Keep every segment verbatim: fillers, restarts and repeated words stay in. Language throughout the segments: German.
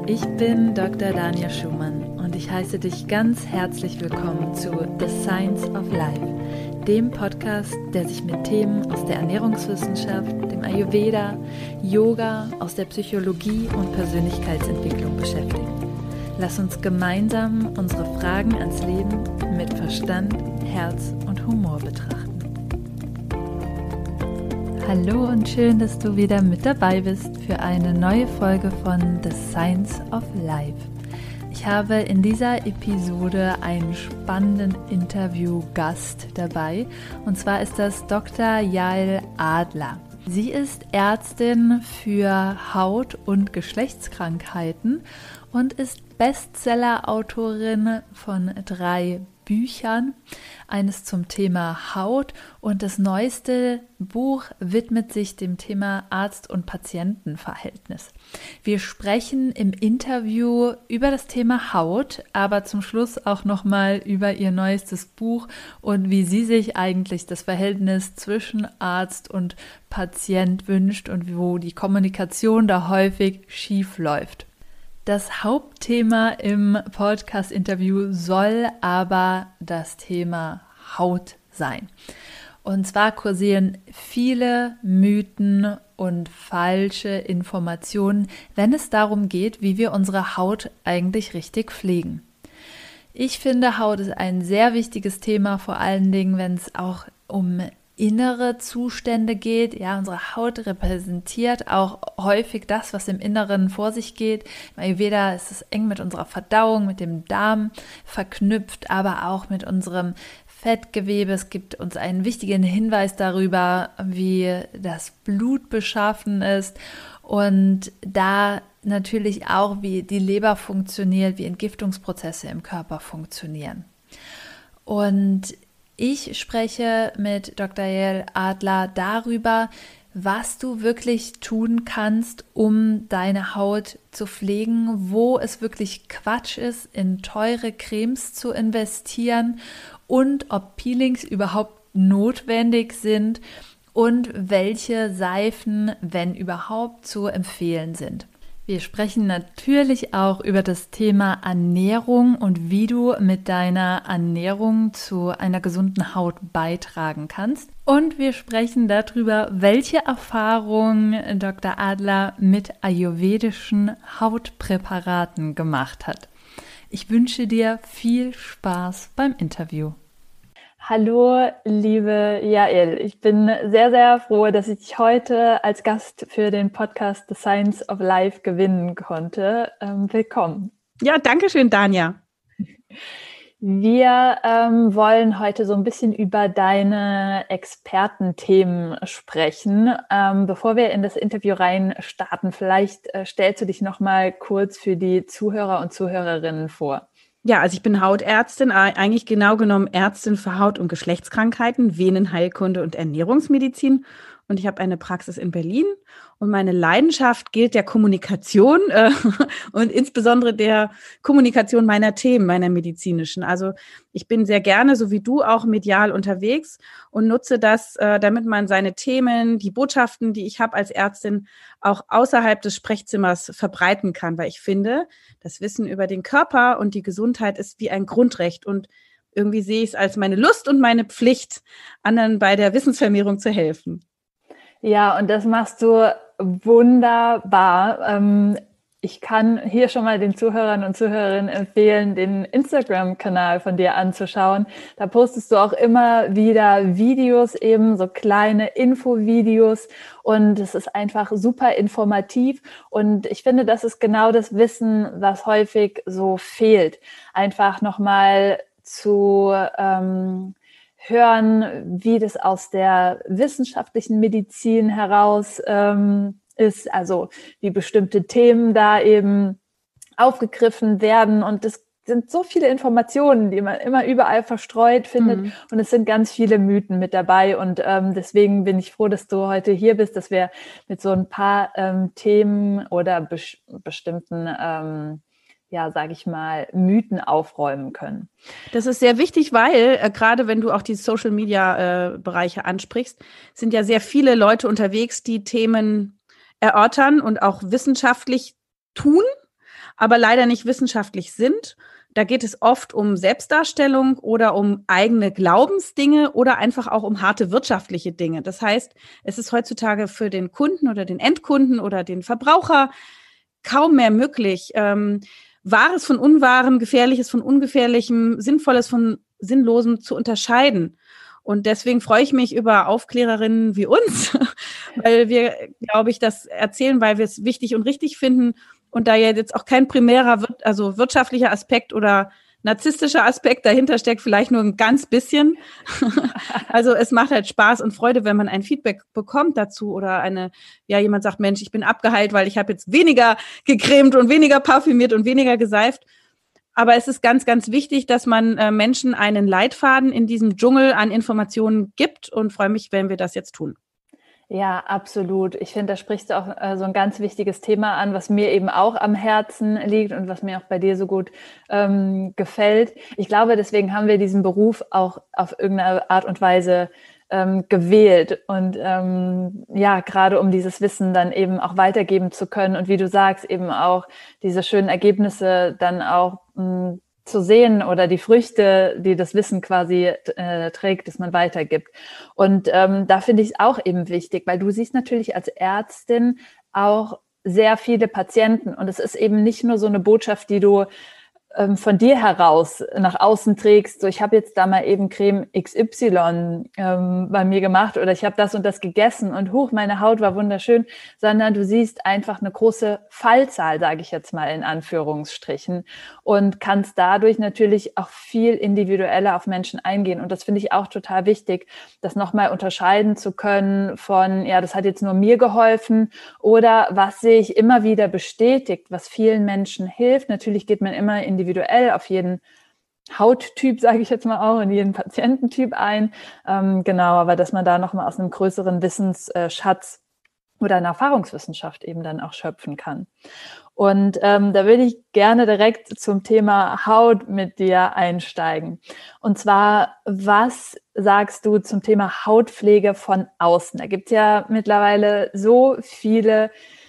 Ich bin Doktor Dania Schumann und ich heiße dich ganz herzlich willkommen zu The Science of Life, dem Podcast, der sich mit Themen aus der Ernährungswissenschaft, dem Ayurveda, Yoga, aus der Psychologie und Persönlichkeitsentwicklung beschäftigt. Lass uns gemeinsam unsere Fragen ans Leben mit Verstand, Herz und Humor betrachten. Hallo und schön, dass du wieder mit dabei bist für eine neue Folge von The Science of Life. Ich habe in dieser Episode einen spannenden Interviewgast dabei, und zwar ist das Doktor Yael Adler. Sie ist Ärztin für Haut- und Geschlechtskrankheiten und ist Bestseller-Autorin von drei Büchern, eines zum Thema Haut, und das neueste Buch widmet sich dem Thema Arzt- und Patientenverhältnis. Wir sprechen im Interview über das Thema Haut, aber zum Schluss auch nochmal über ihr neuestes Buch und wie sie sich eigentlich das Verhältnis zwischen Arzt und Patient wünscht und wo die Kommunikation da häufig schief läuft. Das Hauptthema im Podcast-Interview soll aber das Thema Haut sein. Und zwar kursieren viele Mythen und falsche Informationen, wenn es darum geht, wie wir unsere Haut eigentlich richtig pflegen. Ich finde, Haut ist ein sehr wichtiges Thema, vor allen Dingen, wenn es auch um innere Zustände geht. Ja, unsere Haut repräsentiert auch häufig das, was im Inneren vor sich geht. Im Ayurveda ist es eng mit unserer Verdauung, mit dem Darm verknüpft, aber auch mit unserem Fettgewebe. Es gibt uns einen wichtigen Hinweis darüber, wie das Blut beschaffen ist und da natürlich auch, wie die Leber funktioniert, wie Entgiftungsprozesse im Körper funktionieren. Und ich spreche mit Doktor Yael Adler darüber, was du wirklich tun kannst, um deine Haut zu pflegen, wo es wirklich Quatsch ist, in teure Cremes zu investieren und ob Peelings überhaupt notwendig sind und welche Seifen, wenn überhaupt, zu empfehlen sind. Wir sprechen natürlich auch über das Thema Ernährung und wie du mit deiner Ernährung zu einer gesunden Haut beitragen kannst. Und wir sprechen darüber, welche Erfahrungen Doktor Adler mit ayurvedischen Hautpräparaten gemacht hat. Ich wünsche dir viel Spaß beim Interview. Hallo, liebe Yael. Ich bin sehr, sehr froh, dass ich dich heute als Gast für den Podcast The Science of Life gewinnen konnte. Ähm, willkommen. Ja, danke schön, Dania. Wir ähm, wollen heute so ein bisschen über deine Expertenthemen sprechen. Ähm, bevor wir in das Interview rein starten, vielleicht äh, stellst du dich noch mal kurz für die Zuhörer und Zuhörerinnen vor. Ja, also ich bin Hautärztin, eigentlich genau genommen Ärztin für Haut- und Geschlechtskrankheiten, Venenheilkunde und Ernährungsmedizin. Und ich habe eine Praxis in Berlin. Und meine Leidenschaft gilt der Kommunikation äh, und insbesondere der Kommunikation meiner Themen, meiner medizinischen. Also ich bin sehr gerne, so wie du, auch medial unterwegs und nutze das, äh, damit man seine Themen, die Botschaften, die ich habe als Ärztin, auch außerhalb des Sprechzimmers verbreiten kann. Weil ich finde, das Wissen über den Körper und die Gesundheit ist wie ein Grundrecht. Und irgendwie sehe ich es als meine Lust und meine Pflicht, anderen bei der Wissensvermehrung zu helfen. Ja, und das machst du wunderbar. Ich kann hier schon mal den Zuhörern und Zuhörerinnen empfehlen, den Instagram-Kanal von dir anzuschauen. Da postest du auch immer wieder Videos, eben so kleine Infovideos, und es ist einfach super informativ. Und ich finde, das ist genau das Wissen, was häufig so fehlt. Einfach nochmal zu ähm, hören, wie das aus der wissenschaftlichen Medizin heraus ähm, ist, also wie bestimmte Themen da eben aufgegriffen werden. Und es sind so viele Informationen, die man immer überall verstreut findet. Mhm. Und es sind ganz viele Mythen mit dabei. Und ähm, deswegen bin ich froh, dass du heute hier bist, dass wir mit so ein paar ähm, Themen oder bes- bestimmten ähm, ja, sage ich mal, Mythen aufräumen können. Das ist sehr wichtig, weil äh, gerade wenn du auch die Social-Media-Bereiche äh, ansprichst, sind ja sehr viele Leute unterwegs, die Themen erörtern und auch wissenschaftlich tun. aber leider nicht wissenschaftlich sind. Da geht es oft um Selbstdarstellung oder um eigene Glaubensdinge oder einfach auch um harte wirtschaftliche Dinge. Das heißt, es ist heutzutage für den Kunden oder den Endkunden oder den Verbraucher kaum mehr möglich, ähm, Wahres von Unwahrem, Gefährliches von Ungefährlichem, Sinnvolles von Sinnlosem zu unterscheiden. Und deswegen freue ich mich über Aufklärerinnen wie uns, weil wir, glaube ich, das erzählen, weil wir es wichtig und richtig finden. Und da ja jetzt auch kein primärer, also wirtschaftlicher Aspekt oder narzisstischer Aspekt dahinter steckt, vielleicht nur ein ganz bisschen. Also es macht halt Spaß und Freude, wenn man ein Feedback bekommt dazu oder eine, ja, jemand sagt, Mensch, ich bin abgeheilt, weil ich habe jetzt weniger gecremt und weniger parfümiert und weniger geseift. Aber es ist ganz, ganz wichtig, dass man äh, Menschen einen Leitfaden in diesem Dschungel an Informationen gibt und freue mich, wenn wir das jetzt tun. Ja, absolut. Ich finde, da sprichst du auch äh, so ein ganz wichtiges Thema an, was mir eben auch am Herzen liegt und was mir auch bei dir so gut ähm, gefällt. Ich glaube, deswegen haben wir diesen Beruf auch auf irgendeine Art und Weise ähm, gewählt und ähm, ja, gerade um dieses Wissen dann eben auch weitergeben zu können und wie du sagst, eben auch diese schönen Ergebnisse dann auch mh, zu sehen oder die Früchte, die das Wissen quasi äh, trägt, das man weitergibt. Und ähm, da finde ich es auch eben wichtig, weil du siehst natürlich als Ärztin auch sehr viele Patienten und es ist eben nicht nur so eine Botschaft, die du ähm, von dir heraus nach außen trägst, so ich habe jetzt da mal eben Creme X Y ähm, bei mir gemacht oder ich habe das und das gegessen und huch, meine Haut war wunderschön, sondern du siehst einfach eine große Fallzahl, sage ich jetzt mal in Anführungsstrichen und kannst dadurch natürlich auch viel individueller auf Menschen eingehen und das finde ich auch total wichtig, das nochmal unterscheiden zu können von, ja, das hat jetzt nur mir geholfen oder was sehe ich immer wieder bestätigt, was vielen Menschen hilft. Natürlich geht man immer in die individuell auf jeden Hauttyp, sage ich jetzt mal auch, in jeden Patiententyp ein. Ähm, genau, aber dass man da nochmal aus einem größeren Wissensschatz oder einer Erfahrungswissenschaft eben dann auch schöpfen kann. Und ähm, da würde ich gerne direkt zum Thema Haut mit dir einsteigen. Und zwar, was sagst du zum Thema Hautpflege von außen? Da gibt es ja mittlerweile so viele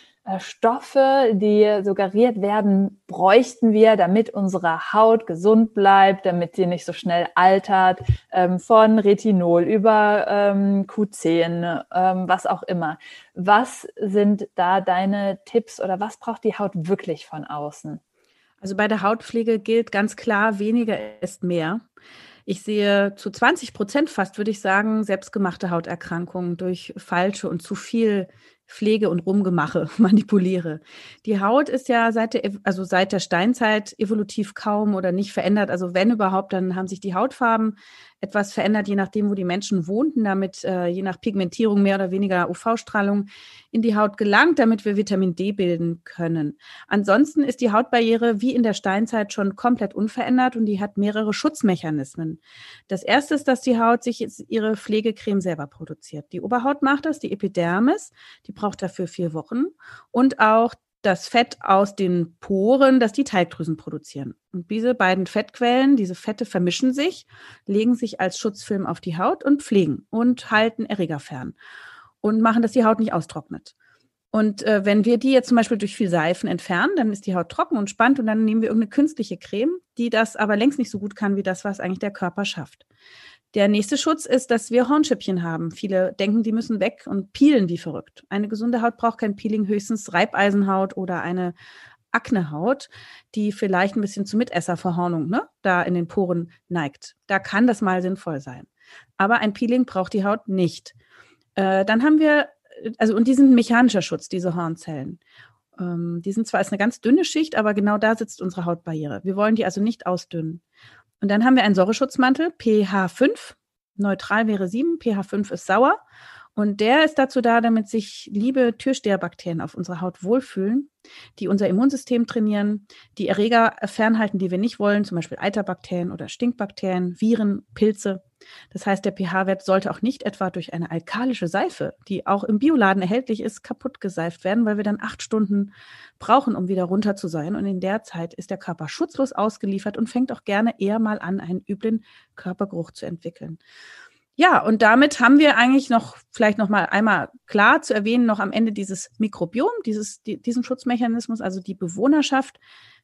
Stoffe, die suggeriert werden, bräuchten wir, damit unsere Haut gesund bleibt, damit sie nicht so schnell altert, ähm, von Retinol über ähm, Q zehn, ähm, was auch immer. Was sind da deine Tipps oder was braucht die Haut wirklich von außen? Also bei der Hautpflege gilt ganz klar, weniger ist mehr. Ich sehe zu zwanzig Prozent fast, würde ich sagen, selbstgemachte Hauterkrankungen durch falsche und zu viel Pflege und Rumgemache, manipuliere. Die Haut ist ja seit der, also seit der Steinzeit evolutiv kaum oder nicht verändert. Also wenn überhaupt, dann haben sich die Hautfarben etwas verändert, je nachdem, wo die Menschen wohnten, damit äh, je nach Pigmentierung mehr oder weniger U V-Strahlung in die Haut gelangt, damit wir Vitamin D bilden können. Ansonsten ist die Hautbarriere wie in der Steinzeit schon komplett unverändert und die hat mehrere Schutzmechanismen. Das erste ist, dass die Haut sich ihre Pflegecreme selber produziert. Die Oberhaut macht das, die Epidermis, die braucht dafür vier Wochen und auch das Fett aus den Poren, das die Talgdrüsen produzieren. Und diese beiden Fettquellen, diese Fette vermischen sich, legen sich als Schutzfilm auf die Haut und pflegen und halten Erreger fern und machen, dass die Haut nicht austrocknet. Und äh, wenn wir die jetzt zum Beispiel durch viel Seifen entfernen, dann ist die Haut trocken und spannt und dann nehmen wir irgendeine künstliche Creme, die das aber längst nicht so gut kann wie das, was eigentlich der Körper schafft. Der nächste Schutz ist, dass wir Hornschüppchen haben. Viele denken, die müssen weg und peelen wie verrückt. Eine gesunde Haut braucht kein Peeling, höchstens Reibeisenhaut oder eine Aknehaut, die vielleicht ein bisschen zu Mitesserverhornung, ne, da in den Poren neigt. Da kann das mal sinnvoll sein. Aber ein Peeling braucht die Haut nicht. Äh, dann haben wir, also und die sind ein mechanischer Schutz, diese Hornzellen. Ähm, die sind zwar als eine ganz dünne Schicht, aber genau da sitzt unsere Hautbarriere. Wir wollen die also nicht ausdünnen. Und dann haben wir einen Säureschutzmantel, pH fünf, neutral wäre sieben, pH fünf ist sauer. Und der ist dazu da, damit sich liebe Türsteherbakterien auf unserer Haut wohlfühlen, die unser Immunsystem trainieren, die Erreger fernhalten, die wir nicht wollen, zum Beispiel Eiterbakterien oder Stinkbakterien, Viren, Pilze. Das heißt, der pH-Wert sollte auch nicht etwa durch eine alkalische Seife, die auch im Bioladen erhältlich ist, kaputt geseift werden, weil wir dann acht Stunden brauchen, um wieder runter zu sein. Und in der Zeit ist der Körper schutzlos ausgeliefert und fängt auch gerne eher mal an, einen üblen Körpergeruch zu entwickeln. Ja, und damit haben wir eigentlich noch, vielleicht noch mal einmal klar zu erwähnen, noch am Ende dieses Mikrobiom, dieses, die, diesen Schutzmechanismus, also die Bewohnerschaft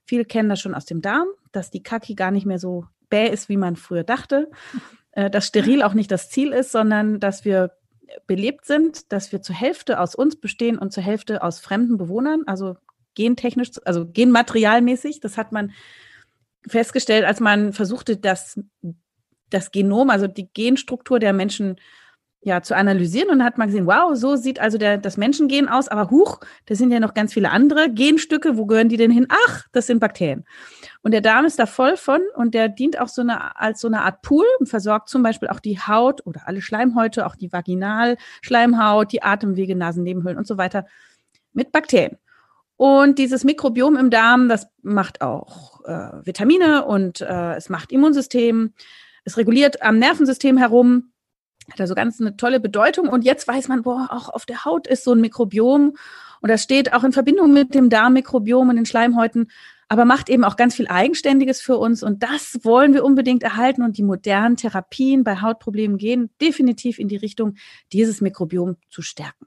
Viele kennen das schon aus dem Darm, dass die Kaki gar nicht mehr so bäh ist, wie man früher dachte, äh, dass steril auch nicht das Ziel ist, sondern dass wir belebt sind, dass wir zur Hälfte aus uns bestehen und zur Hälfte aus fremden Bewohnern, also gentechnisch, also genmaterialmäßig. Das hat man festgestellt, als man versuchte, das, das Genom, also die Genstruktur der Menschen ja, zu analysieren, und dann hat man gesehen, wow, so sieht also der, das Menschengen aus, aber huch, da sind ja noch ganz viele andere Genstücke, wo gehören die denn hin? Ach, das sind Bakterien. Und der Darm ist da voll von, und der dient auch so eine, als so eine Art Pool und versorgt zum Beispiel auch die Haut oder alle Schleimhäute, auch die Vaginalschleimhaut, die Atemwege, Nasennebenhöhlen und so weiter mit Bakterien. Und dieses Mikrobiom im Darm, das macht auch äh, Vitamine und äh, es macht Immunsystem, es reguliert am Nervensystem herum. Hat also ganz eine tolle Bedeutung. Und jetzt weiß man, boah, auch auf der Haut ist so ein Mikrobiom. Und das steht auch in Verbindung mit dem Darmmikrobiom und den Schleimhäuten, aber macht eben auch ganz viel Eigenständiges für uns. Und das wollen wir unbedingt erhalten. Und die modernen Therapien bei Hautproblemen gehen definitiv in die Richtung, dieses Mikrobiom zu stärken.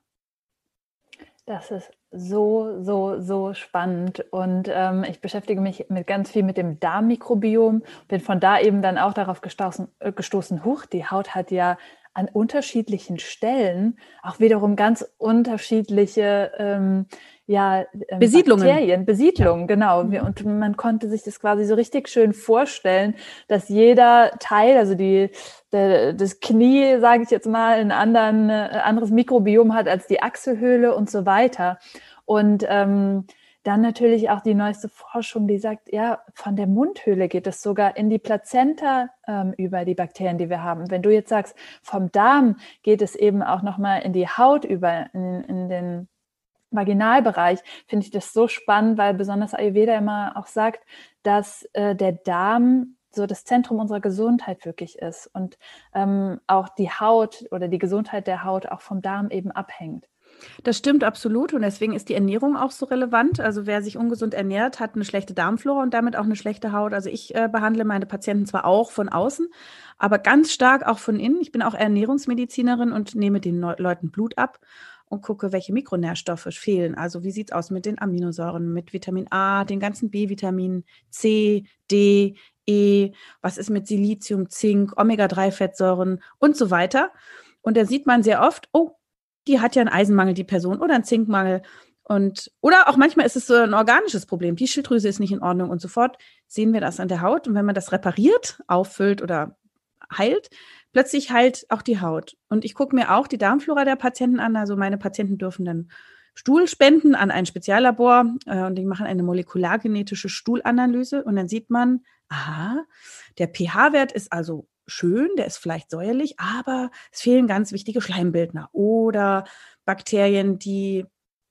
Das ist so, so, so spannend. Und ähm, ich beschäftige mich mit ganz viel mit dem Darmmikrobiom. Bin von da eben dann auch darauf gestoßen, äh, gestoßen, huch, die Haut hat ja an unterschiedlichen Stellen auch wiederum ganz unterschiedliche ähm, ja, ähm, Besiedlungen. Bakterien, Besiedlungen, genau. Und man konnte sich das quasi so richtig schön vorstellen, dass jeder Teil, also die, der, das Knie, sage ich jetzt mal, ein anderen, äh, anderes Mikrobiom hat als die Achselhöhle und so weiter. Und ähm, dann natürlich auch die neueste Forschung, die sagt, ja, von der Mundhöhle geht es sogar in die Plazenta ähm, über, die Bakterien, die wir haben. Wenn du jetzt sagst, vom Darm geht es eben auch nochmal in die Haut über, in, in den Vaginalbereich, finde ich das so spannend, weil besonders Ayurveda immer auch sagt, dass äh, der Darm so das Zentrum unserer Gesundheit wirklich ist und ähm, auch die Haut oder die Gesundheit der Haut auch vom Darm eben abhängt. Das stimmt absolut, und deswegen ist die Ernährung auch so relevant. Also wer sich ungesund ernährt, hat eine schlechte Darmflora und damit auch eine schlechte Haut. Also ich äh, behandle meine Patienten zwar auch von außen, aber ganz stark auch von innen. Ich bin auch Ernährungsmedizinerin und nehme den Neu- Leuten Blut ab und gucke, welche Mikronährstoffe fehlen. Also wie sieht es aus mit den Aminosäuren, mit Vitamin A, den ganzen B-Vitaminen, C, D, E, was ist mit Silizium, Zink, Omega drei Fettsäuren und so weiter. Und da sieht man sehr oft, oh, die hat ja einen Eisenmangel, die Person, oder einen Zinkmangel. Und, oder auch manchmal ist es so ein organisches Problem. Die Schilddrüse ist nicht in Ordnung, und sofort sehen wir das an der Haut. Und wenn man das repariert, auffüllt oder heilt, plötzlich heilt auch die Haut. Und ich gucke mir auch die Darmflora der Patienten an. Also meine Patienten dürfen dann Stuhl spenden an ein Speziallabor äh, und die machen eine molekulargenetische Stuhlanalyse. Und dann sieht man, aha, der pH-Wert ist also schön, der ist vielleicht säuerlich, aber es fehlen ganz wichtige Schleimbildner oder Bakterien, die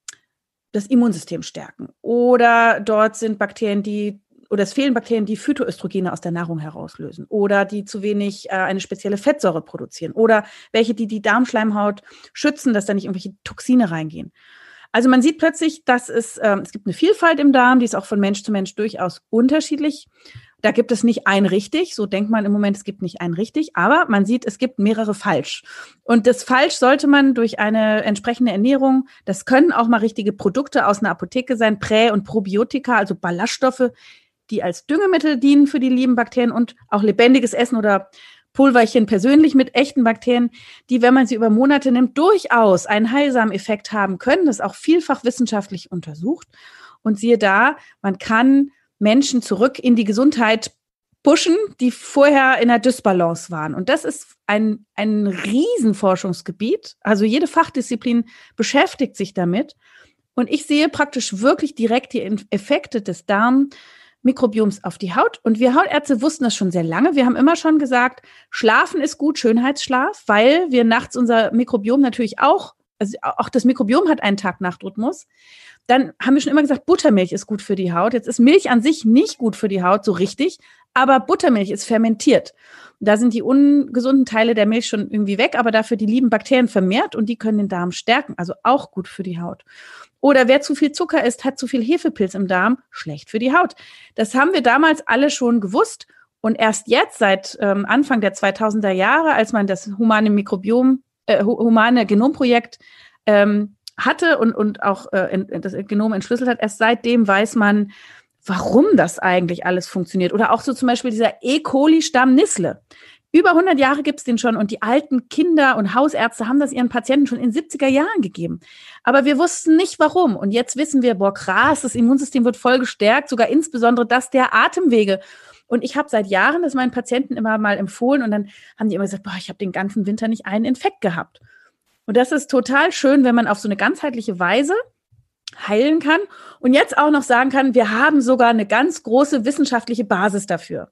das Immunsystem stärken. Oder dort sind Bakterien, die, oder es fehlen Bakterien, die Phytoöstrogene aus der Nahrung herauslösen oder die zu wenig äh, eine spezielle Fettsäure produzieren oder welche, die die Darmschleimhaut schützen, dass da nicht irgendwelche Toxine reingehen. Also man sieht plötzlich, dass es, ähm, es gibt eine Vielfalt im Darm, die ist auch von Mensch zu Mensch durchaus unterschiedlich. Da gibt es nicht ein richtig, so denkt man im Moment, es gibt nicht ein richtig, aber man sieht, es gibt mehrere falsch. Und das falsch sollte man durch eine entsprechende Ernährung, das können auch mal richtige Produkte aus einer Apotheke sein, Prä- und Probiotika, also Ballaststoffe, die als Düngemittel dienen für die lieben Bakterien, und auch lebendiges Essen oder Pulverchen persönlich mit echten Bakterien, die, wenn man sie über Monate nimmt, durchaus einen heilsamen Effekt haben können. Das ist auch vielfach wissenschaftlich untersucht. Und siehe da, man kann Menschen zurück in die Gesundheit pushen, die vorher in der Dysbalance waren. Und das ist ein, ein Riesenforschungsgebiet. Also jede Fachdisziplin beschäftigt sich damit. Und ich sehe praktisch wirklich direkt die Effekte des Darmmikrobioms auf die Haut. Und wir Hautärzte wussten das schon sehr lange. Wir haben immer schon gesagt, Schlafen ist gut, Schönheitsschlaf, weil wir nachts unser Mikrobiom natürlich auch, also auch das Mikrobiom hat einen Tag-Nacht-Rhythmus. Dann haben wir schon immer gesagt, Buttermilch ist gut für die Haut. Jetzt ist Milch an sich nicht gut für die Haut, so richtig, aber Buttermilch ist fermentiert. Da sind die ungesunden Teile der Milch schon irgendwie weg, aber dafür die lieben Bakterien vermehrt, und die können den Darm stärken, also auch gut für die Haut. Oder wer zu viel Zucker isst, hat zu viel Hefepilz im Darm, schlecht für die Haut. Das haben wir damals alle schon gewusst, und erst jetzt, seit ähm, Anfang der zweitausender Jahre, als man das humane Mikrobiom, äh, humane Genomprojekt ähm, hatte und, und auch äh, das Genom entschlüsselt hat, erst seitdem weiß man, warum das eigentlich alles funktioniert. Oder auch so zum Beispiel dieser E. coli-Stamm Nissle. Über hundert Jahre gibt es den schon und die alten Kinder und Hausärzte haben das ihren Patienten schon in den siebziger Jahren gegeben. Aber wir wussten nicht, warum. Und jetzt wissen wir, boah, krass, das Immunsystem wird voll gestärkt, sogar insbesondere das der Atemwege. Und ich habe seit Jahren das meinen Patienten immer mal empfohlen und dann haben die immer gesagt, boah, ich habe den ganzen Winter nicht einen Infekt gehabt. Und das ist total schön, wenn man auf so eine ganzheitliche Weise heilen kann und jetzt auch noch sagen kann, wir haben sogar eine ganz große wissenschaftliche Basis dafür.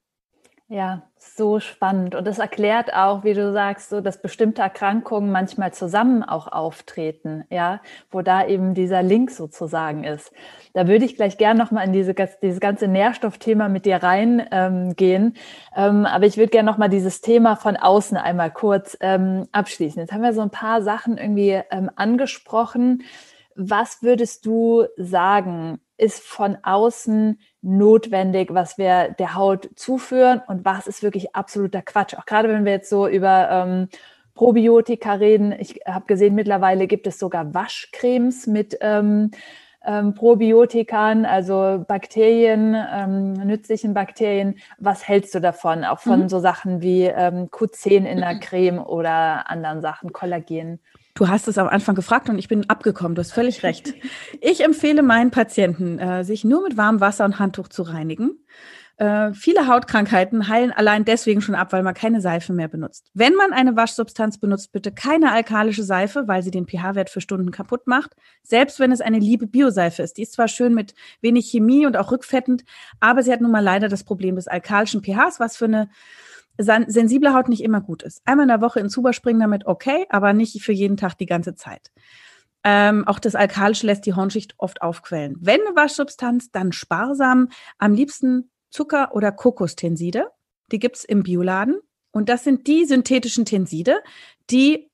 Ja, so spannend. Und das erklärt auch, wie du sagst, so, dass bestimmte Erkrankungen manchmal zusammen auch auftreten, ja, wo da eben dieser Link sozusagen ist. Da würde ich gleich gerne nochmal in diese, dieses ganze Nährstoffthema mit dir reingehen. Ähm, gehen. ähm, aber ich würde gerne nochmal dieses Thema von außen einmal kurz ähm, abschließen. Jetzt haben wir so ein paar Sachen irgendwie ähm, angesprochen. Was würdest du sagen, ist von außen notwendig, was wir der Haut zuführen und was ist wirklich absoluter Quatsch? Auch gerade wenn wir jetzt so über ähm, Probiotika reden. Ich habe gesehen, mittlerweile gibt es sogar Waschcremes mit ähm, ähm, Probiotikern, also Bakterien, ähm, nützlichen Bakterien. Was hältst du davon? Auch von mhm. so Sachen wie ähm, Q zehn in der Creme oder anderen Sachen, Kollagen? Du hast es am Anfang gefragt und ich bin abgekommen. Du hast völlig recht. Ich empfehle meinen Patienten, äh, sich nur mit warmem Wasser und Handtuch zu reinigen. Äh, viele Hautkrankheiten heilen allein deswegen schon ab, weil man keine Seife mehr benutzt. Wenn man eine Waschsubstanz benutzt, bitte keine alkalische Seife, weil sie den pH-Wert für Stunden kaputt macht. Selbst wenn es eine liebe Bioseife ist. Die ist zwar schön mit wenig Chemie und auch rückfettend, aber sie hat nun mal leider das Problem des alkalischen pHs, was für eine sensible Haut nicht immer gut ist. Einmal in der Woche ins Zuber springen damit, okay, aber nicht für jeden Tag die ganze Zeit. Ähm, auch das Alkalische lässt die Hornschicht oft aufquellen. Wenn eine Waschsubstanz, dann sparsam, am liebsten Zucker- oder Kokostenside. Die gibt's im Bioladen. Und das sind die synthetischen Tenside, die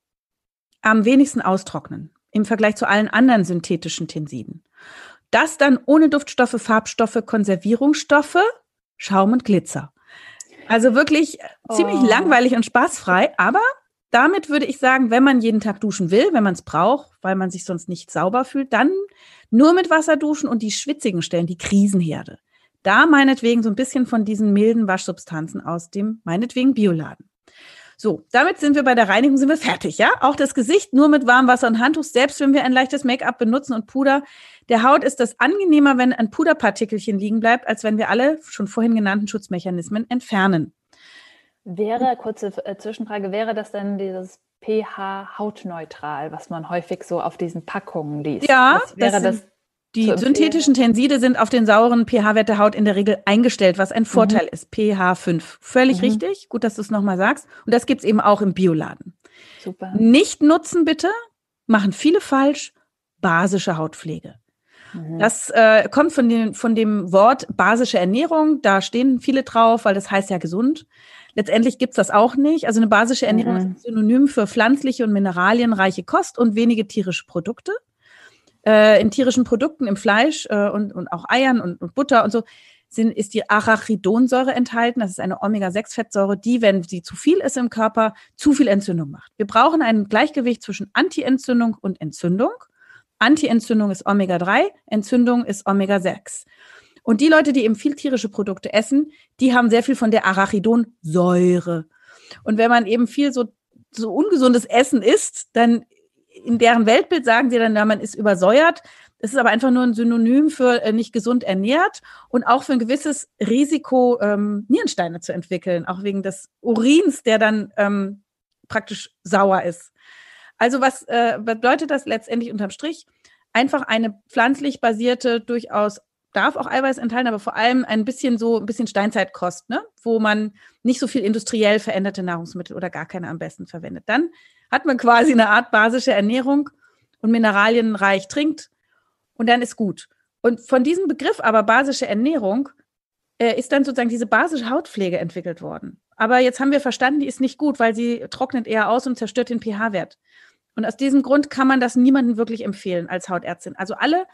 am wenigsten austrocknen im Vergleich zu allen anderen synthetischen Tensiden. Das dann ohne Duftstoffe, Farbstoffe, Konservierungsstoffe, Schaum und Glitzer. Also wirklich ziemlich oh. langweilig und spaßfrei, aber damit würde ich sagen, wenn man jeden Tag duschen will, wenn man es braucht, weil man sich sonst nicht sauber fühlt, dann nur mit Wasser duschen und die schwitzigen Stellen, die Krisenherde. Da meinetwegen so ein bisschen von diesen milden Waschsubstanzen aus dem meinetwegen Bioladen. So, damit sind wir bei der Reinigung, sind wir fertig, ja? Auch das Gesicht nur mit warmem Wasser und Handtuch, selbst wenn wir ein leichtes Make-up benutzen und Puder. Der Haut ist das angenehmer, wenn ein Puderpartikelchen liegen bleibt, als wenn wir alle schon vorhin genannten Schutzmechanismen entfernen. Wäre, kurze äh, Zwischenfrage, wäre das denn dieses pH hautneutral, was man häufig so auf diesen Packungen liest? Ja, was wäre das, das? Die synthetischen Tenside sind auf den sauren pH-Wert der Haut in der Regel eingestellt, was ein Vorteil mhm. ist. pH fünf. Völlig mhm. richtig. Gut, dass du es nochmal sagst. Und das gibt's eben auch im Bioladen. Super. Nicht nutzen bitte, machen viele falsch, basische Hautpflege. Mhm. Das äh, kommt von dem, von dem Wort basische Ernährung. Da stehen viele drauf, weil das heißt ja gesund. Letztendlich gibt's das auch nicht. Also eine basische Ernährung mhm. ist ein Synonym für pflanzliche und mineralienreiche Kost und wenige tierische Produkte. Äh, in tierischen Produkten, im Fleisch äh, und, und auch Eiern und, und Butter und so sind, ist die Arachidonsäure enthalten. Das ist eine Omega sechs Fettsäure, die, wenn sie zu viel ist im Körper, zu viel Entzündung macht. Wir brauchen ein Gleichgewicht zwischen Anti-Entzündung und Entzündung. Anti-Entzündung ist Omega drei, Entzündung ist Omega sechs. Und die Leute, die eben viel tierische Produkte essen, die haben sehr viel von der Arachidonsäure. Und wenn man eben viel so, so ungesundes Essen isst, dann in deren Weltbild sagen sie dann, ja, man ist übersäuert. Das ist aber einfach nur ein Synonym für äh, nicht gesund ernährt und auch für ein gewisses Risiko, ähm, Nierensteine zu entwickeln, auch wegen des Urins, der dann ähm, praktisch sauer ist. Also was äh, bedeutet das letztendlich unterm Strich? Einfach eine pflanzlich basierte, durchaus darf auch Eiweiß enthalten, aber vor allem ein bisschen so ein bisschen Steinzeitkost, ne? Wo man nicht so viel industriell veränderte Nahrungsmittel oder gar keine am besten verwendet. Dann hat man quasi eine Art basische Ernährung und mineralienreich trinkt und dann ist gut. Und von diesem Begriff aber basische Ernährung äh, ist dann sozusagen diese basische Hautpflege entwickelt worden. Aber jetzt haben wir verstanden, die ist nicht gut, weil sie trocknet eher aus und zerstört den pH-Wert. Und aus diesem Grund kann man das niemandem wirklich empfehlen als Hautärztin. Also alle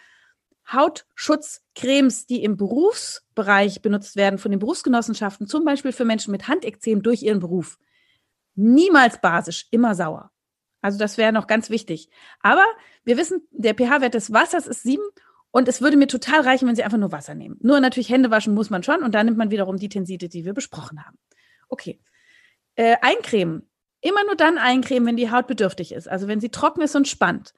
Hautschutzcremes, die im Berufsbereich benutzt werden von den Berufsgenossenschaften, zum Beispiel für Menschen mit Handekzem durch ihren Beruf, niemals basisch, immer sauer. Also das wäre noch ganz wichtig. Aber wir wissen, der pH-Wert des Wassers ist sieben Und es würde mir total reichen, wenn Sie einfach nur Wasser nehmen. Nur natürlich Hände waschen muss man schon und dann nimmt man wiederum die Tenside, die wir besprochen haben. Okay. Äh, eincremen. Immer nur dann eincremen, wenn die Haut bedürftig ist. Also wenn sie trocken ist und spannt.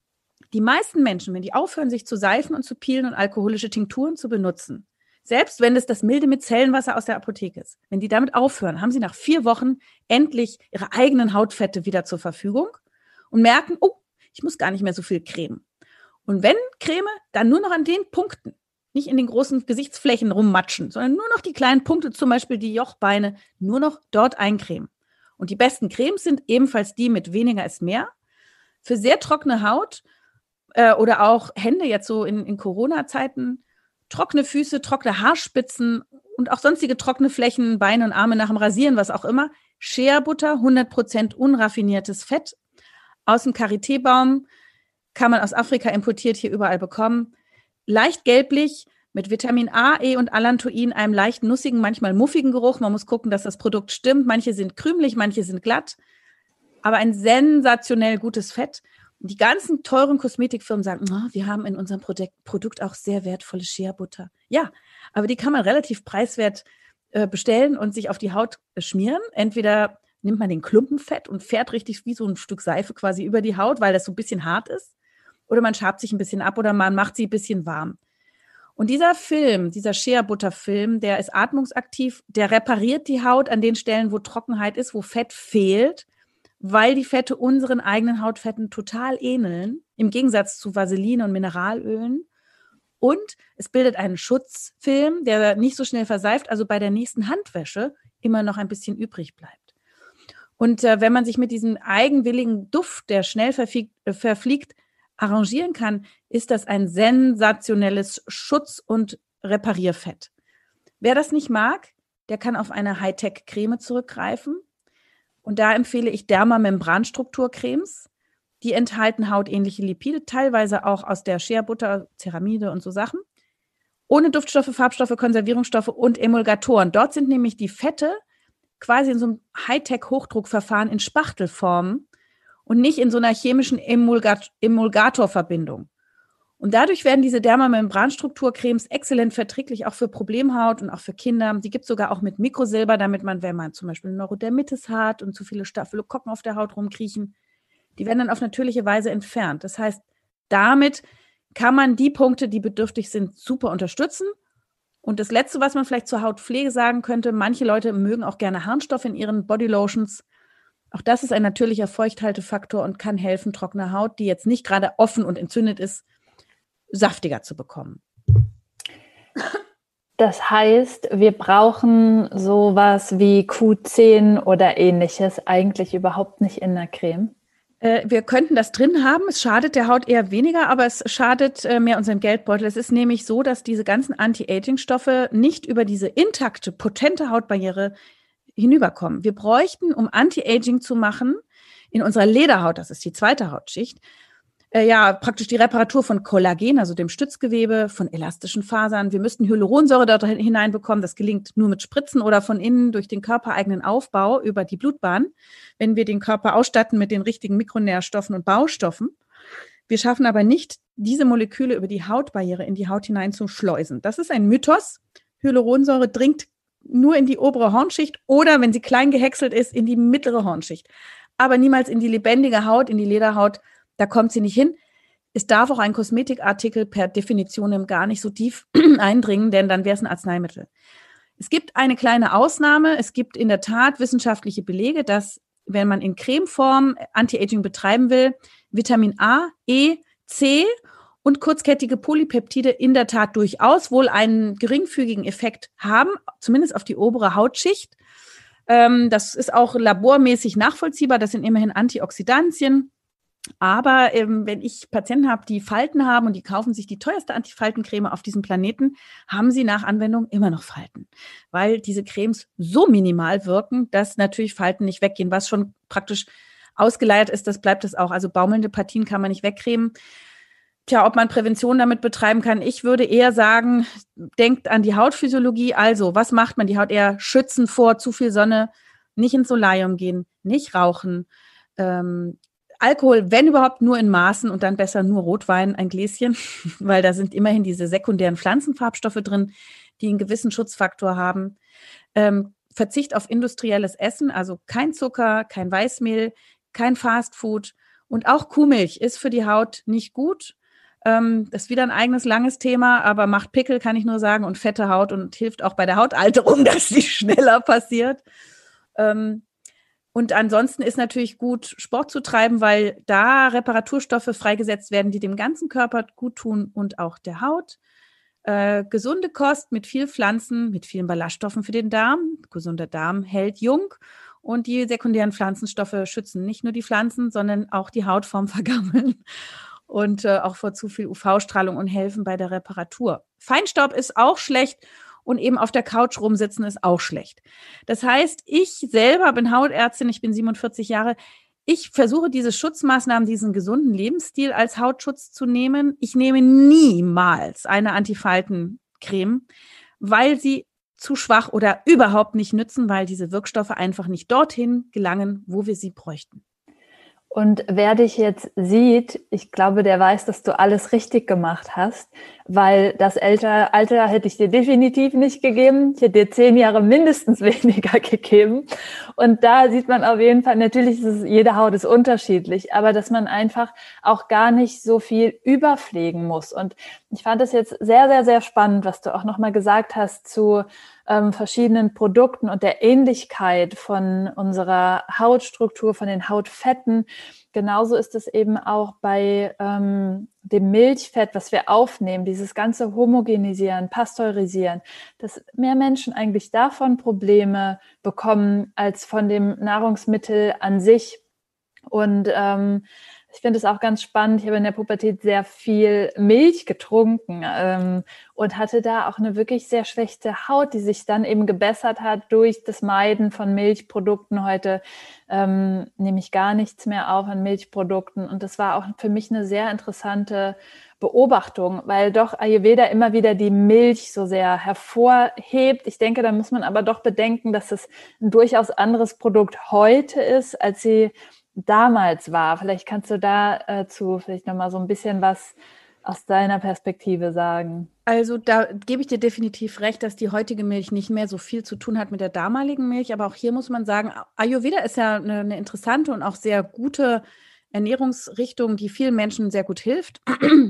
Die meisten Menschen, wenn die aufhören, sich zu seifen und zu peelen und alkoholische Tinkturen zu benutzen, selbst wenn es das milde Micellenwasser aus der Apotheke ist, wenn die damit aufhören, haben sie nach vier Wochen endlich ihre eigenen Hautfette wieder zur Verfügung und merken, oh, ich muss gar nicht mehr so viel cremen. Und wenn Creme, dann nur noch an den Punkten, nicht in den großen Gesichtsflächen rummatschen, sondern nur noch die kleinen Punkte, zum Beispiel die Jochbeine, nur noch dort eincremen. Und die besten Cremes sind ebenfalls die mit weniger ist mehr. Für sehr trockene Haut äh, oder auch Hände jetzt so in, in Corona-Zeiten, trockene Füße, trockene Haarspitzen und auch sonstige trockene Flächen, Beine und Arme nach dem Rasieren, was auch immer. Shea Butter, hundert Prozent unraffiniertes Fett aus dem Karité-Baum, kann man aus Afrika importiert, hier überall bekommen. Leicht gelblich, mit Vitamin A, E und Allantoin, einem leicht nussigen, manchmal muffigen Geruch. Man muss gucken, dass das Produkt stimmt. Manche sind krümelig, manche sind glatt. Aber ein sensationell gutes Fett. Und die ganzen teuren Kosmetikfirmen sagen, oh, wir haben in unserem Produkt, Produkt auch sehr wertvolle Shea-Butter. Ja, aber die kann man relativ preiswert äh, bestellen und sich auf die Haut äh, schmieren. Entweder nimmt man den Klumpenfett und fährt richtig wie so ein Stück Seife quasi über die Haut, weil das so ein bisschen hart ist. Oder man schabt sich ein bisschen ab oder man macht sie ein bisschen warm. Und dieser Film, dieser Shea-Butter-Film, der ist atmungsaktiv, der repariert die Haut an den Stellen, wo Trockenheit ist, wo Fett fehlt, weil die Fette unseren eigenen Hautfetten total ähneln, im Gegensatz zu Vaseline und Mineralölen. Und es bildet einen Schutzfilm, der nicht so schnell verseift, also bei der nächsten Handwäsche immer noch ein bisschen übrig bleibt. Und äh, wenn man sich mit diesem eigenwilligen Duft, der schnell verfliegt, äh, verfliegt, arrangieren kann, ist das ein sensationelles Schutz- und Reparierfett. Wer das nicht mag, der kann auf eine Hightech-Creme zurückgreifen. Und da empfehle ich Derma-Membranstrukturcremes. Die enthalten hautähnliche Lipide, teilweise auch aus der Shea-Butter, Ceramide und so Sachen. Ohne Duftstoffe, Farbstoffe, Konservierungsstoffe und Emulgatoren. Dort sind nämlich die Fette quasi in so einem Hightech-Hochdruckverfahren in Spachtelform und nicht in so einer chemischen Emulgat- Emulgatorverbindung. Und dadurch werden diese Dermamembranstrukturcremes exzellent verträglich, auch für Problemhaut und auch für Kinder. Die gibt es sogar auch mit Mikrosilber, damit man, wenn man zum Beispiel Neurodermitis hat und zu viele Staphylokokken auf der Haut rumkriechen, die werden dann auf natürliche Weise entfernt. Das heißt, damit kann man die Punkte, die bedürftig sind, super unterstützen. Und das Letzte, was man vielleicht zur Hautpflege sagen könnte, manche Leute mögen auch gerne Harnstoff in ihren Bodylotions. Auch das ist ein natürlicher Feuchthaltefaktor und kann helfen, trockene Haut, die jetzt nicht gerade offen und entzündet ist, saftiger zu bekommen. Das heißt, wir brauchen sowas wie Q zehn oder ähnliches eigentlich überhaupt nicht in der Creme? Äh, wir könnten das drin haben. Es schadet der Haut eher weniger, aber es schadet äh, mehr unserem Geldbeutel. Es ist nämlich so, dass diese ganzen Anti-Aging-Stoffe nicht über diese intakte, potente Hautbarriere hinüberkommen. Wir bräuchten, um Anti-Aging zu machen, in unserer Lederhaut, das ist die zweite Hautschicht, äh, ja, praktisch die Reparatur von Kollagen, also dem Stützgewebe, von elastischen Fasern. Wir müssten Hyaluronsäure dort hineinbekommen. Das gelingt nur mit Spritzen oder von innen durch den körpereigenen Aufbau über die Blutbahn, wenn wir den Körper ausstatten mit den richtigen Mikronährstoffen und Baustoffen. Wir schaffen aber nicht, diese Moleküle über die Hautbarriere in die Haut hinein zu schleusen. Das ist ein Mythos. Hyaluronsäure dringt nur in die obere Hornschicht oder, wenn sie klein gehäckselt ist, in die mittlere Hornschicht. Aber niemals in die lebendige Haut, in die Lederhaut. Da kommt sie nicht hin. Es darf auch ein Kosmetikartikel per Definition gar nicht so tief eindringen, denn dann wäre es ein Arzneimittel. Es gibt eine kleine Ausnahme. Es gibt in der Tat wissenschaftliche Belege, dass, wenn man in Cremeform Anti-Aging betreiben will, Vitamin A, E, C und kurzkettige Polypeptide in der Tat durchaus wohl einen geringfügigen Effekt haben, zumindest auf die obere Hautschicht. Ähm, das ist auch labormäßig nachvollziehbar. Das sind immerhin Antioxidantien. Aber ähm, wenn ich Patienten habe, die Falten haben und die kaufen sich die teuerste Antifaltencreme auf diesem Planeten, haben sie nach Anwendung immer noch Falten, weil diese Cremes so minimal wirken, dass natürlich Falten nicht weggehen. Was schon praktisch ausgeleiert ist, das bleibt es auch. Also baumelnde Partien kann man nicht wegcremen. Tja, ob man Prävention damit betreiben kann, ich würde eher sagen, denkt an die Hautphysiologie. Also, was macht man? Die Haut eher schützen vor zu viel Sonne, nicht ins Solarium gehen, nicht rauchen, ähm, Alkohol, wenn überhaupt, nur in Maßen und dann besser nur Rotwein, ein Gläschen, weil da sind immerhin diese sekundären Pflanzenfarbstoffe drin, die einen gewissen Schutzfaktor haben. Ähm, Verzicht auf industrielles Essen, also kein Zucker, kein Weißmehl, kein Fastfood und auch Kuhmilch ist für die Haut nicht gut. Ähm, das ist wieder ein eigenes langes Thema, aber macht Pickel, kann ich nur sagen, und fette Haut und hilft auch bei der Hautalterung, dass die schneller passiert. Ähm, Und ansonsten ist natürlich gut, Sport zu treiben, weil da Reparaturstoffe freigesetzt werden, die dem ganzen Körper gut tun und auch der Haut. Äh, gesunde Kost mit viel Pflanzen, mit vielen Ballaststoffen für den Darm. Gesunder Darm hält jung und die sekundären Pflanzenstoffe schützen nicht nur die Pflanzen, sondern auch die Haut vorm Vergammeln und äh, auch vor zu viel U V-Strahlung und helfen bei der Reparatur. Feinstaub ist auch schlecht. Und eben auf der Couch rumsitzen ist auch schlecht. Das heißt, ich selber bin Hautärztin, ich bin siebenundvierzig Jahre. Ich versuche diese Schutzmaßnahmen, diesen gesunden Lebensstil als Hautschutz zu nehmen. Ich nehme niemals eine Antifaltencreme, weil sie zu schwach oder überhaupt nicht nützen, weil diese Wirkstoffe einfach nicht dorthin gelangen, wo wir sie bräuchten. Und wer dich jetzt sieht, ich glaube, der weiß, dass du alles richtig gemacht hast, weil das Alter, Alter hätte ich dir definitiv nicht gegeben. Ich hätte dir zehn Jahre mindestens weniger gegeben. Und da sieht man auf jeden Fall, natürlich ist es, jede Haut ist unterschiedlich, aber dass man einfach auch gar nicht so viel überpflegen muss. Und ich fand es jetzt sehr, sehr, sehr spannend, was du auch nochmal gesagt hast zu ähm, verschiedenen Produkten und der Ähnlichkeit von unserer Hautstruktur, von den Hautfetten. Genauso ist es eben auch bei ähm, dem Milchfett, was wir aufnehmen, dieses ganze Homogenisieren, Pasteurisieren, dass mehr Menschen eigentlich davon Probleme bekommen als von dem Nahrungsmittel an sich. Und ähm, ich finde es auch ganz spannend. Ich habe in der Pubertät sehr viel Milch getrunken ähm, und hatte da auch eine wirklich sehr schlechte Haut, die sich dann eben gebessert hat durch das Meiden von Milchprodukten. Heute ähm, nehme ich gar nichts mehr auf an Milchprodukten. Und das war auch für mich eine sehr interessante Beobachtung, weil doch Ayurveda immer wieder die Milch so sehr hervorhebt. Ich denke, da muss man aber doch bedenken, dass es ein durchaus anderes Produkt heute ist, als sie damals war. Vielleicht kannst du dazu äh, vielleicht nochmal so ein bisschen was aus deiner Perspektive sagen. Also da gebe ich dir definitiv recht, dass die heutige Milch nicht mehr so viel zu tun hat mit der damaligen Milch. Aber auch hier muss man sagen, Ayurveda ist ja eine, eine interessante und auch sehr gute Ernährungsrichtung, die vielen Menschen sehr gut hilft.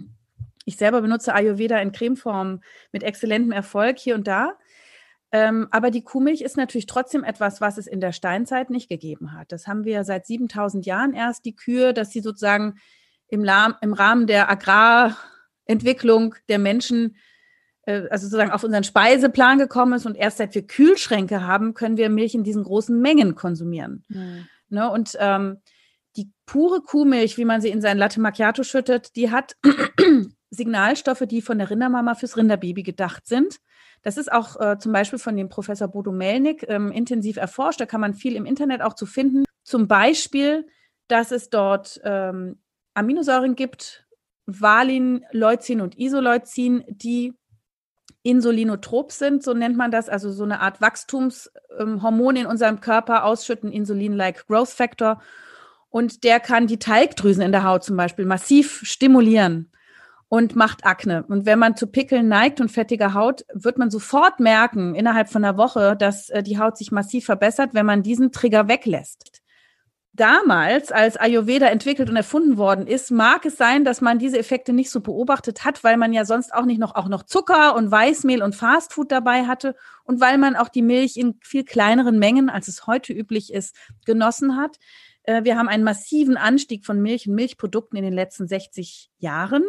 Ich selber benutze Ayurveda in Cremeform mit exzellentem Erfolg hier und da. Ähm, aber die Kuhmilch ist natürlich trotzdem etwas, was es in der Steinzeit nicht gegeben hat. Das haben wir seit siebentausend Jahren erst, die Kühe, dass sie sozusagen im, La- im Rahmen der Agrarentwicklung der Menschen, äh, also sozusagen auf unseren Speiseplan gekommen ist. Und erst seit wir Kühlschränke haben, können wir Milch in diesen großen Mengen konsumieren. Mhm. Ne? Und ähm, die pure Kuhmilch, wie man sie in sein Latte Macchiato schüttet, die hat Signalstoffe, die von der Rindermama fürs Rinderbaby gedacht sind. Das ist auch äh, zum Beispiel von dem Professor Bodo Melnick ähm, intensiv erforscht. Da kann man viel im Internet auch zu finden. Zum Beispiel, dass es dort ähm, Aminosäuren gibt, Valin, Leucin und Isoleucin, die insulinotrop sind, so nennt man das, also so eine Art Wachstumshormon ähm, in unserem Körper ausschütten, Insulin-like Growth Factor. Und der kann die Talgdrüsen in der Haut zum Beispiel massiv stimulieren und macht Akne. Und wenn man zu Pickeln neigt und fettiger Haut, wird man sofort merken, innerhalb von einer Woche, dass äh, die Haut sich massiv verbessert, wenn man diesen Trigger weglässt. Damals, als Ayurveda entwickelt und erfunden worden ist, mag es sein, dass man diese Effekte nicht so beobachtet hat, weil man ja sonst auch nicht noch, auch noch Zucker und Weißmehl und Fastfood dabei hatte und weil man auch die Milch in viel kleineren Mengen, als es heute üblich ist, genossen hat. Äh, wir haben einen massiven Anstieg von Milch und Milchprodukten in den letzten sechzig Jahren.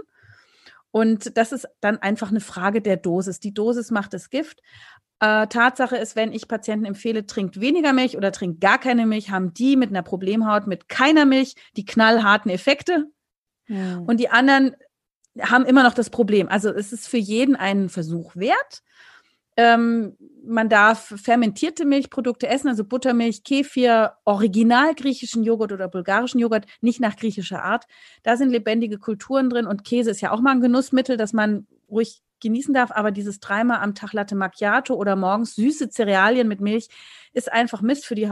Und das ist dann einfach eine Frage der Dosis. Die Dosis macht das Gift. Äh, Tatsache ist, wenn ich Patienten empfehle, trinkt weniger Milch oder trinkt gar keine Milch, haben die mit einer Problemhaut, mit keiner Milch, die knallharten Effekte. Ja. Und die anderen haben immer noch das Problem. Also es ist für jeden einen Versuch wert. Ähm, man darf fermentierte Milchprodukte essen, also Buttermilch, Kefir, original griechischen Joghurt oder bulgarischen Joghurt, nicht nach griechischer Art. Da sind lebendige Kulturen drin und Käse ist ja auch mal ein Genussmittel, das man ruhig genießen darf, aber dieses dreimal am Tag Latte Macchiato oder morgens süße Cerealien mit Milch ist einfach Mist für die Haut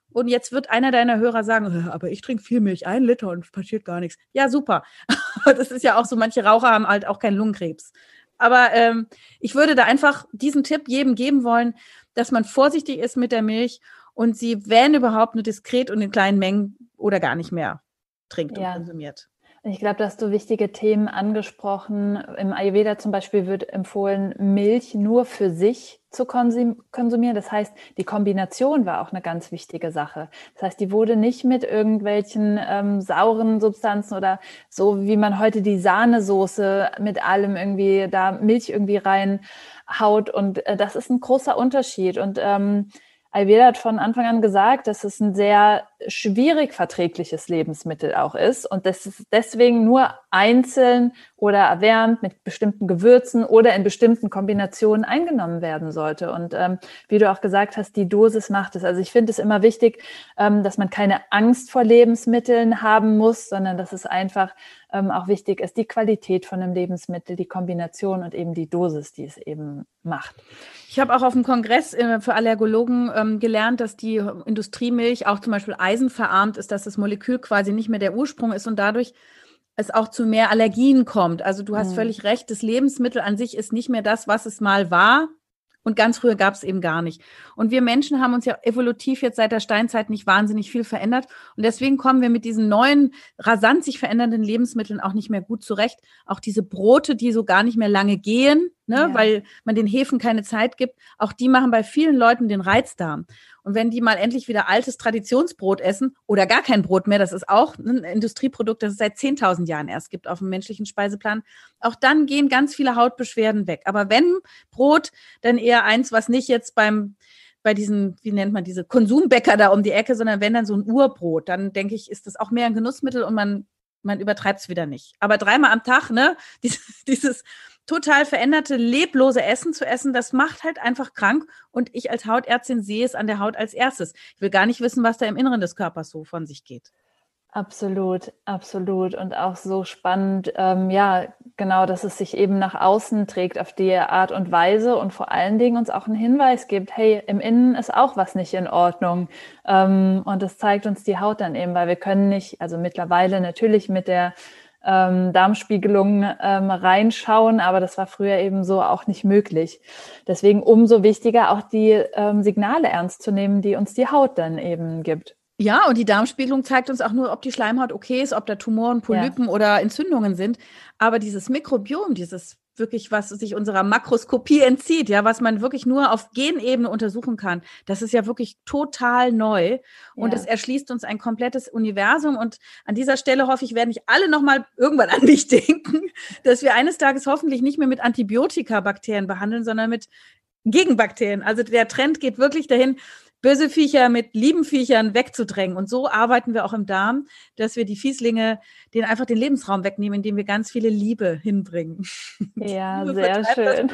Und jetzt wird einer deiner Hörer sagen, aber ich trinke viel Milch, ein Liter und es passiert gar nichts. Ja, super. Das ist ja auch so, manche Raucher haben halt auch keinen Lungenkrebs. Aber ähm, ich würde da einfach diesen Tipp jedem geben wollen, dass man vorsichtig ist mit der Milch und sie, wenn überhaupt, nur diskret und in kleinen Mengen oder gar nicht mehr trinkt Ja. und konsumiert. Ich glaube, da hast du wichtige Themen angesprochen. Im Ayurveda zum Beispiel wird empfohlen, Milch nur für sich zu konsumieren. Das heißt, die Kombination war auch eine ganz wichtige Sache. Das heißt, die wurde nicht mit irgendwelchen ähm, sauren Substanzen oder so, wie man heute die Sahnesoße mit allem irgendwie da Milch irgendwie reinhaut. Und äh, das ist ein großer Unterschied. Und ähm, Ayurveda hat von Anfang an gesagt, dass es ein sehr schwierig verträgliches Lebensmittel auch ist und dass es deswegen nur einzeln oder erwärmt mit bestimmten Gewürzen oder in bestimmten Kombinationen eingenommen werden sollte. Und ähm, wie du auch gesagt hast, die Dosis macht es. Also ich finde es immer wichtig, ähm, dass man keine Angst vor Lebensmitteln haben muss, sondern dass es einfach ähm, auch wichtig ist, die Qualität von einem Lebensmittel, die Kombination und eben die Dosis, die es eben macht. Ich habe auch auf dem Kongress äh, für Allergologen ähm, gelernt, dass die Industriemilch auch zum Beispiel eisenverarmt ist, dass das Molekül quasi nicht mehr der Ursprung ist und dadurch es auch zu mehr Allergien kommt. Also du hast mhm. völlig recht, das Lebensmittel an sich ist nicht mehr das, was es mal war. Und ganz früher gab es eben gar nicht. Und wir Menschen haben uns ja evolutiv jetzt seit der Steinzeit nicht wahnsinnig viel verändert. Und deswegen kommen wir mit diesen neuen, rasant sich verändernden Lebensmitteln auch nicht mehr gut zurecht. Auch diese Brote, die so gar nicht mehr lange gehen, ne, ja. weil man den Hefen keine Zeit gibt, auch die machen bei vielen Leuten den Reizdarm. Und wenn die mal endlich wieder altes Traditionsbrot essen oder gar kein Brot mehr, das ist auch ein Industrieprodukt, das es seit zehntausend Jahren erst gibt auf dem menschlichen Speiseplan, auch dann gehen ganz viele Hautbeschwerden weg. Aber wenn Brot, dann eher eins, was nicht jetzt beim bei diesen, wie nennt man diese Konsumbäcker da um die Ecke, sondern wenn dann so ein Urbrot, dann denke ich, ist das auch mehr ein Genussmittel und man, man übertreibt es wieder nicht. Aber dreimal am Tag, ne, dieses, dieses total veränderte, leblose Essen zu essen, das macht halt einfach krank. Und ich als Hautärztin sehe es an der Haut als erstes. Ich will gar nicht wissen, was da im Inneren des Körpers so von sich geht. Absolut, absolut. Und auch so spannend, ähm, ja, genau, dass es sich eben nach außen trägt auf die Art und Weise und vor allen Dingen uns auch einen Hinweis gibt, hey, im Innen ist auch was nicht in Ordnung. Ähm, und das zeigt uns die Haut dann eben, weil wir können nicht, also mittlerweile natürlich mit der ähm, Darmspiegelung ähm, reinschauen, aber das war früher eben so auch nicht möglich. Deswegen umso wichtiger, auch die ähm, Signale ernst zu nehmen, die uns die Haut dann eben gibt. Ja, und die Darmspiegelung zeigt uns auch nur, ob die Schleimhaut okay ist, ob da Tumoren, Polypen ja. oder Entzündungen sind. Aber dieses Mikrobiom, dieses wirklich, was sich unserer Makroskopie entzieht, ja, was man wirklich nur auf Genebene untersuchen kann, das ist ja wirklich total neu. Und es ja. erschließt uns ein komplettes Universum. Und an dieser Stelle hoffe ich, werden nicht alle nochmal irgendwann an mich denken, dass wir eines Tages hoffentlich nicht mehr mit Antibiotika Bakterien behandeln, sondern mit Gegenbakterien. Also der Trend geht wirklich dahin, böse Viecher mit lieben Viechern wegzudrängen. Und so arbeiten wir auch im Darm, dass wir die Fieslinge, denen einfach den Lebensraum wegnehmen, indem wir ganz viele Liebe hinbringen. Ja, sehr schön.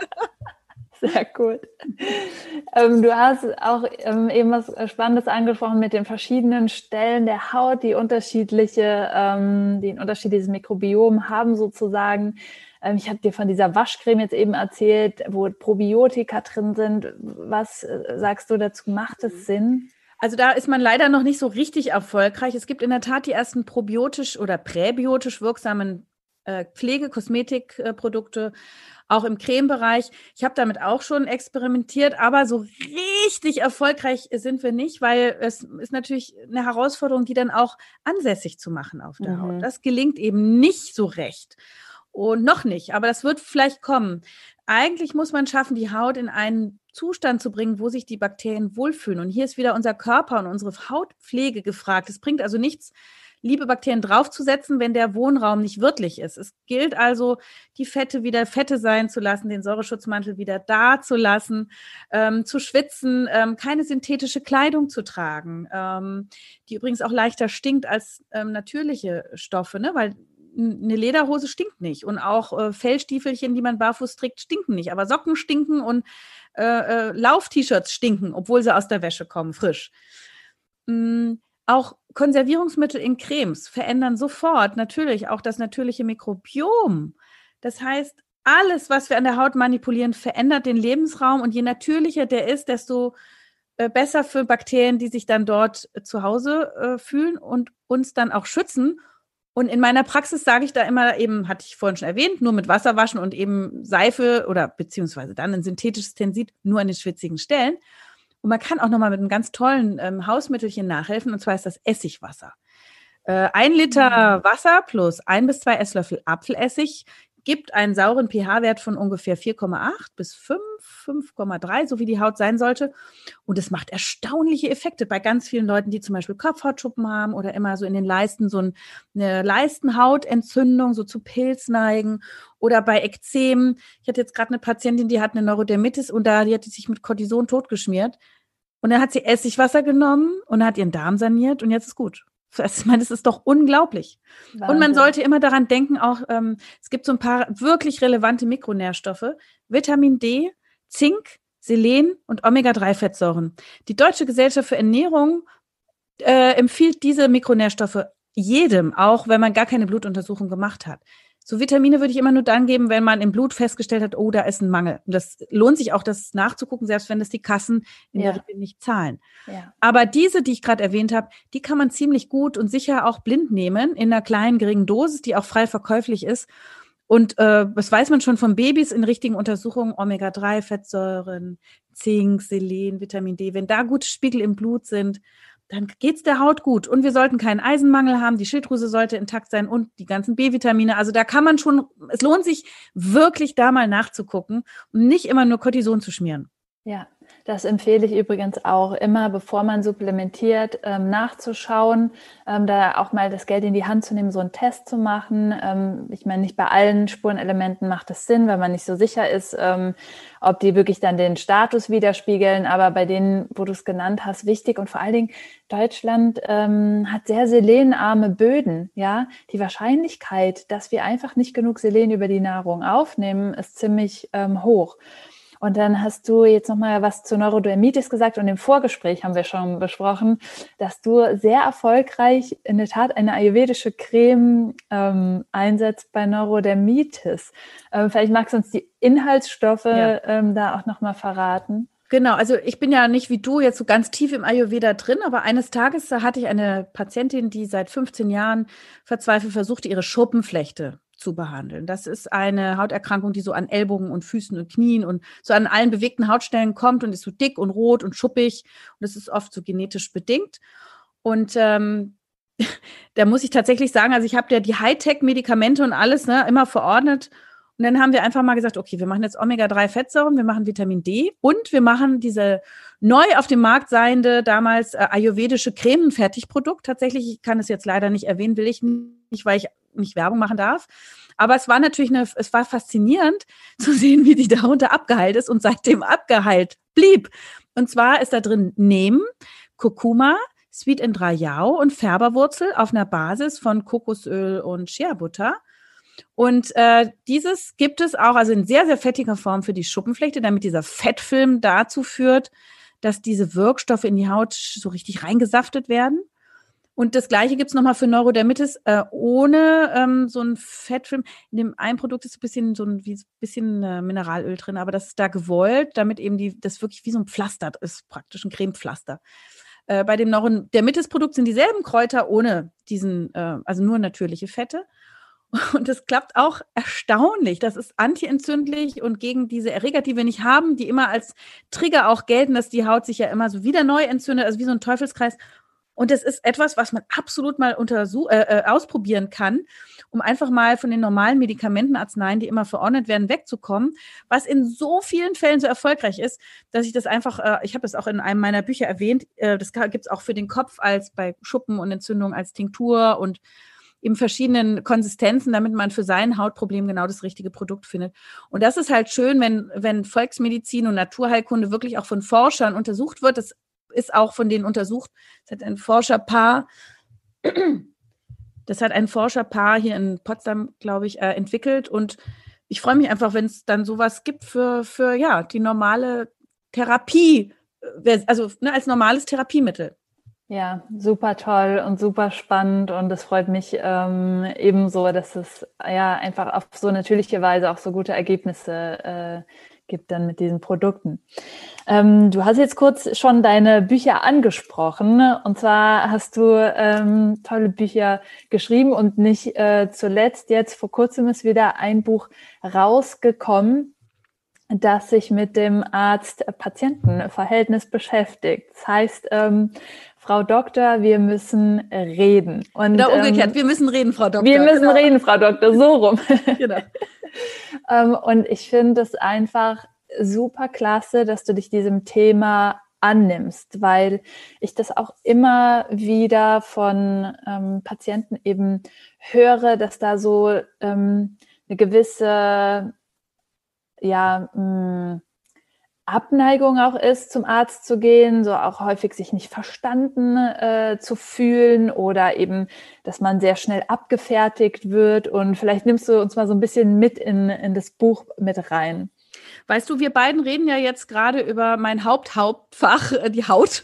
Sehr gut. Ähm, du hast auch ähm, eben was Spannendes angesprochen mit den verschiedenen Stellen der Haut, die unterschiedliche, ähm, die ein unterschiedliches Mikrobiom haben sozusagen. Ähm, ich habe dir von dieser Waschcreme jetzt eben erzählt, wo Probiotika drin sind. Was äh, sagst du dazu? Macht es Sinn? Also da ist man leider noch nicht so richtig erfolgreich. Es gibt in der Tat die ersten probiotisch oder präbiotisch wirksamen äh, Pflege-, Kosmetikprodukte, auch im Cremebereich. Ich habe damit auch schon experimentiert, aber so richtig erfolgreich sind wir nicht, weil es ist natürlich eine Herausforderung, die dann auch ansässig zu machen auf der mhm. Haut. Das gelingt eben nicht so recht. Und noch nicht, aber das wird vielleicht kommen. Eigentlich muss man schaffen, die Haut in einen Zustand zu bringen, wo sich die Bakterien wohlfühlen. Und hier ist wieder unser Körper und unsere Hautpflege gefragt. Es bringt also nichts, liebe Bakterien draufzusetzen, wenn der Wohnraum nicht wirtlich ist. Es gilt also, die Fette wieder Fette sein zu lassen, den Säureschutzmantel wieder da zu lassen, ähm, zu schwitzen, ähm, keine synthetische Kleidung zu tragen, ähm, die übrigens auch leichter stinkt als ähm, natürliche Stoffe, ne? Weil eine Lederhose stinkt nicht und auch äh, Fellstiefelchen, die man barfuß trägt, stinken nicht. Aber Socken stinken und äh, äh, Lauf-T-Shirts stinken, obwohl sie aus der Wäsche kommen, frisch. Mm, auch Konservierungsmittel in Cremes verändern sofort natürlich auch das natürliche Mikrobiom. Das heißt, alles, was wir an der Haut manipulieren, verändert den Lebensraum. Und je natürlicher der ist, desto äh, besser für Bakterien, die sich dann dort äh, zu Hause äh, fühlen und uns dann auch schützen. Und in meiner Praxis sage ich da immer eben, hatte ich vorhin schon erwähnt, nur mit Wasser waschen und eben Seife oder beziehungsweise dann ein synthetisches Tensid nur an den schwitzigen Stellen. Und man kann auch nochmal mit einem ganz tollen ähm, Hausmittelchen nachhelfen, und zwar ist das Essigwasser. Äh, ein Liter Wasser plus ein bis zwei Esslöffel Apfelessig gibt einen sauren pH-Wert von ungefähr vier Komma acht bis fünf, fünf Komma drei, so wie die Haut sein sollte. Und es macht erstaunliche Effekte bei ganz vielen Leuten, die zum Beispiel Kopfhautschuppen haben oder immer so in den Leisten so eine Leistenhautentzündung, so zu Pilz neigen oder bei Ekzemen. Ich hatte jetzt gerade eine Patientin, die hat eine Neurodermitis und da die hat die sich mit Cortison totgeschmiert. Und dann hat sie Essigwasser genommen und hat ihren Darm saniert und jetzt ist gut. Ich meine, das ist doch unglaublich. Wahnsinn. Und man sollte immer daran denken, auch ähm, es gibt so ein paar wirklich relevante Mikronährstoffe, Vitamin D, Zink, Selen und Omega drei Fettsäuren. Die Deutsche Gesellschaft für Ernährung äh, empfiehlt diese Mikronährstoffe jedem, auch wenn man gar keine Blutuntersuchung gemacht hat. So Vitamine würde ich immer nur dann geben, wenn man im Blut festgestellt hat, oh, da ist ein Mangel. Und das lohnt sich auch, das nachzugucken, selbst wenn das die Kassen in ja. der Regel nicht zahlen. Ja. Aber diese, die ich gerade erwähnt habe, die kann man ziemlich gut und sicher auch blind nehmen, in einer kleinen, geringen Dosis, die auch frei verkäuflich ist. Und äh, das weiß man schon von Babys in richtigen Untersuchungen, Omega drei Fettsäuren, Zink, Selen, Vitamin D. Wenn da gute Spiegel im Blut sind, dann geht's der Haut gut. Und wir sollten keinen Eisenmangel haben, die Schilddrüse sollte intakt sein und die ganzen B-Vitamine. Also da kann man schon, es lohnt sich wirklich da mal nachzugucken und nicht immer nur Cortison zu schmieren. Ja, das empfehle ich übrigens auch immer, bevor man supplementiert, ähm, nachzuschauen, ähm, da auch mal das Geld in die Hand zu nehmen, so einen Test zu machen. Ähm, ich meine, nicht bei allen Spurenelementen macht es Sinn, weil man nicht so sicher ist, ähm, ob die wirklich dann den Status widerspiegeln. Aber bei denen, wo du es genannt hast, wichtig. Und vor allen Dingen, Deutschland ähm, hat sehr selenarme Böden. Ja, die Wahrscheinlichkeit, dass wir einfach nicht genug Selen über die Nahrung aufnehmen, ist ziemlich ähm, hoch. Und dann hast du jetzt nochmal was zur Neurodermitis gesagt und im Vorgespräch haben wir schon besprochen, dass du sehr erfolgreich in der Tat eine ayurvedische Creme ähm, einsetzt bei Neurodermitis. Ähm, vielleicht magst du uns die Inhaltsstoffe ja. ähm, da auch nochmal verraten. Genau, also ich bin ja nicht wie du jetzt so ganz tief im Ayurveda drin, aber eines Tages da hatte ich eine Patientin, die seit fünfzehn Jahren verzweifelt versuchte, ihre Schuppenflechte zu behandeln. Das ist eine Hauterkrankung, die so an Ellbogen und Füßen und Knien und so an allen bewegten Hautstellen kommt und ist so dick und rot und schuppig. Und das ist oft so genetisch bedingt. Und ähm, da muss ich tatsächlich sagen, also ich habe ja die Hightech-Medikamente und alles ne, immer verordnet. Und dann haben wir einfach mal gesagt, okay, wir machen jetzt Omega drei Fettsäuren, wir machen Vitamin D und wir machen diese neu auf dem Markt seiende, damals äh, ayurvedische Cremenfertigprodukt. Tatsächlich, ich kann es jetzt leider nicht erwähnen, will ich nicht, weil ich nicht Werbung machen darf. Aber es war natürlich eine, es war faszinierend zu sehen, wie die darunter abgeheilt ist und seitdem abgeheilt blieb. Und zwar ist da drin Neem, Kurkuma, Sweet and Dry Yao und Färberwurzel auf einer Basis von Kokosöl und Shea-Butter. Und äh, dieses gibt es auch also in sehr, sehr fettiger Form für die Schuppenflechte, damit dieser Fettfilm dazu führt, dass diese Wirkstoffe in die Haut so richtig reingesaftet werden. Und das Gleiche gibt es nochmal für Neurodermitis äh, ohne ähm, so ein Fettfilm. In dem einen Produkt ist ein bisschen so ein wie, bisschen äh, Mineralöl drin, aber das ist da gewollt, damit eben die das wirklich wie so ein Pflaster ist, praktisch ein Cremepflaster. Äh, bei dem Neurodermitis-Produkt sind dieselben Kräuter ohne diesen, äh, also nur natürliche Fette. Und das klappt auch erstaunlich. Das ist antientzündlich und gegen diese Erreger, die wir nicht haben, die immer als Trigger auch gelten, dass die Haut sich ja immer so wieder neu entzündet, also wie so ein Teufelskreis. Und das ist etwas, was man absolut mal untersuch- äh, ausprobieren kann, um einfach mal von den normalen Medikamentenarzneien, die immer verordnet werden, wegzukommen, was in so vielen Fällen so erfolgreich ist, dass ich das einfach, äh, ich habe das auch in einem meiner Bücher erwähnt, äh, das gibt es auch für den Kopf als bei Schuppen und Entzündung als Tinktur und in verschiedenen Konsistenzen, damit man für sein Hautproblem genau das richtige Produkt findet. Und das ist halt schön, wenn, wenn Volksmedizin und Naturheilkunde wirklich auch von Forschern untersucht wird. Das ist auch von denen untersucht. Das hat ein Forscherpaar, das hat ein Forscherpaar hier in Potsdam, glaube ich, äh, entwickelt. Und ich freue mich einfach, wenn es dann sowas gibt für, für ja, die normale Therapie, also ne, als normales Therapiemittel. Ja, super toll und super spannend und es freut mich ähm, ebenso, dass es ja einfach auf so natürliche Weise auch so gute Ergebnisse äh, gibt dann mit diesen Produkten. Ähm, du hast jetzt kurz schon deine Bücher angesprochen, und zwar hast du ähm, tolle Bücher geschrieben und nicht äh, zuletzt, jetzt vor kurzem ist wieder ein Buch rausgekommen, das sich mit dem Arzt-Patienten-Verhältnis beschäftigt. Das heißt, ähm, Frau Doktor, wir müssen reden. Und, Oder umgekehrt, ähm, wir müssen reden, Frau Doktor. Wir müssen genau. reden, Frau Doktor, so rum. Genau. ähm, und ich finde es einfach super klasse, dass du dich diesem Thema annimmst, weil ich das auch immer wieder von ähm, Patienten eben höre, dass da so ähm, eine gewisse ja, mh, Abneigung auch ist, zum Arzt zu gehen, so auch häufig sich nicht verstanden äh, zu fühlen oder eben, dass man sehr schnell abgefertigt wird. Und vielleicht nimmst du uns mal so ein bisschen mit in, in das Buch mit rein. Weißt du, wir beiden reden ja jetzt gerade über mein Haupt-Hauptfach, die Haut.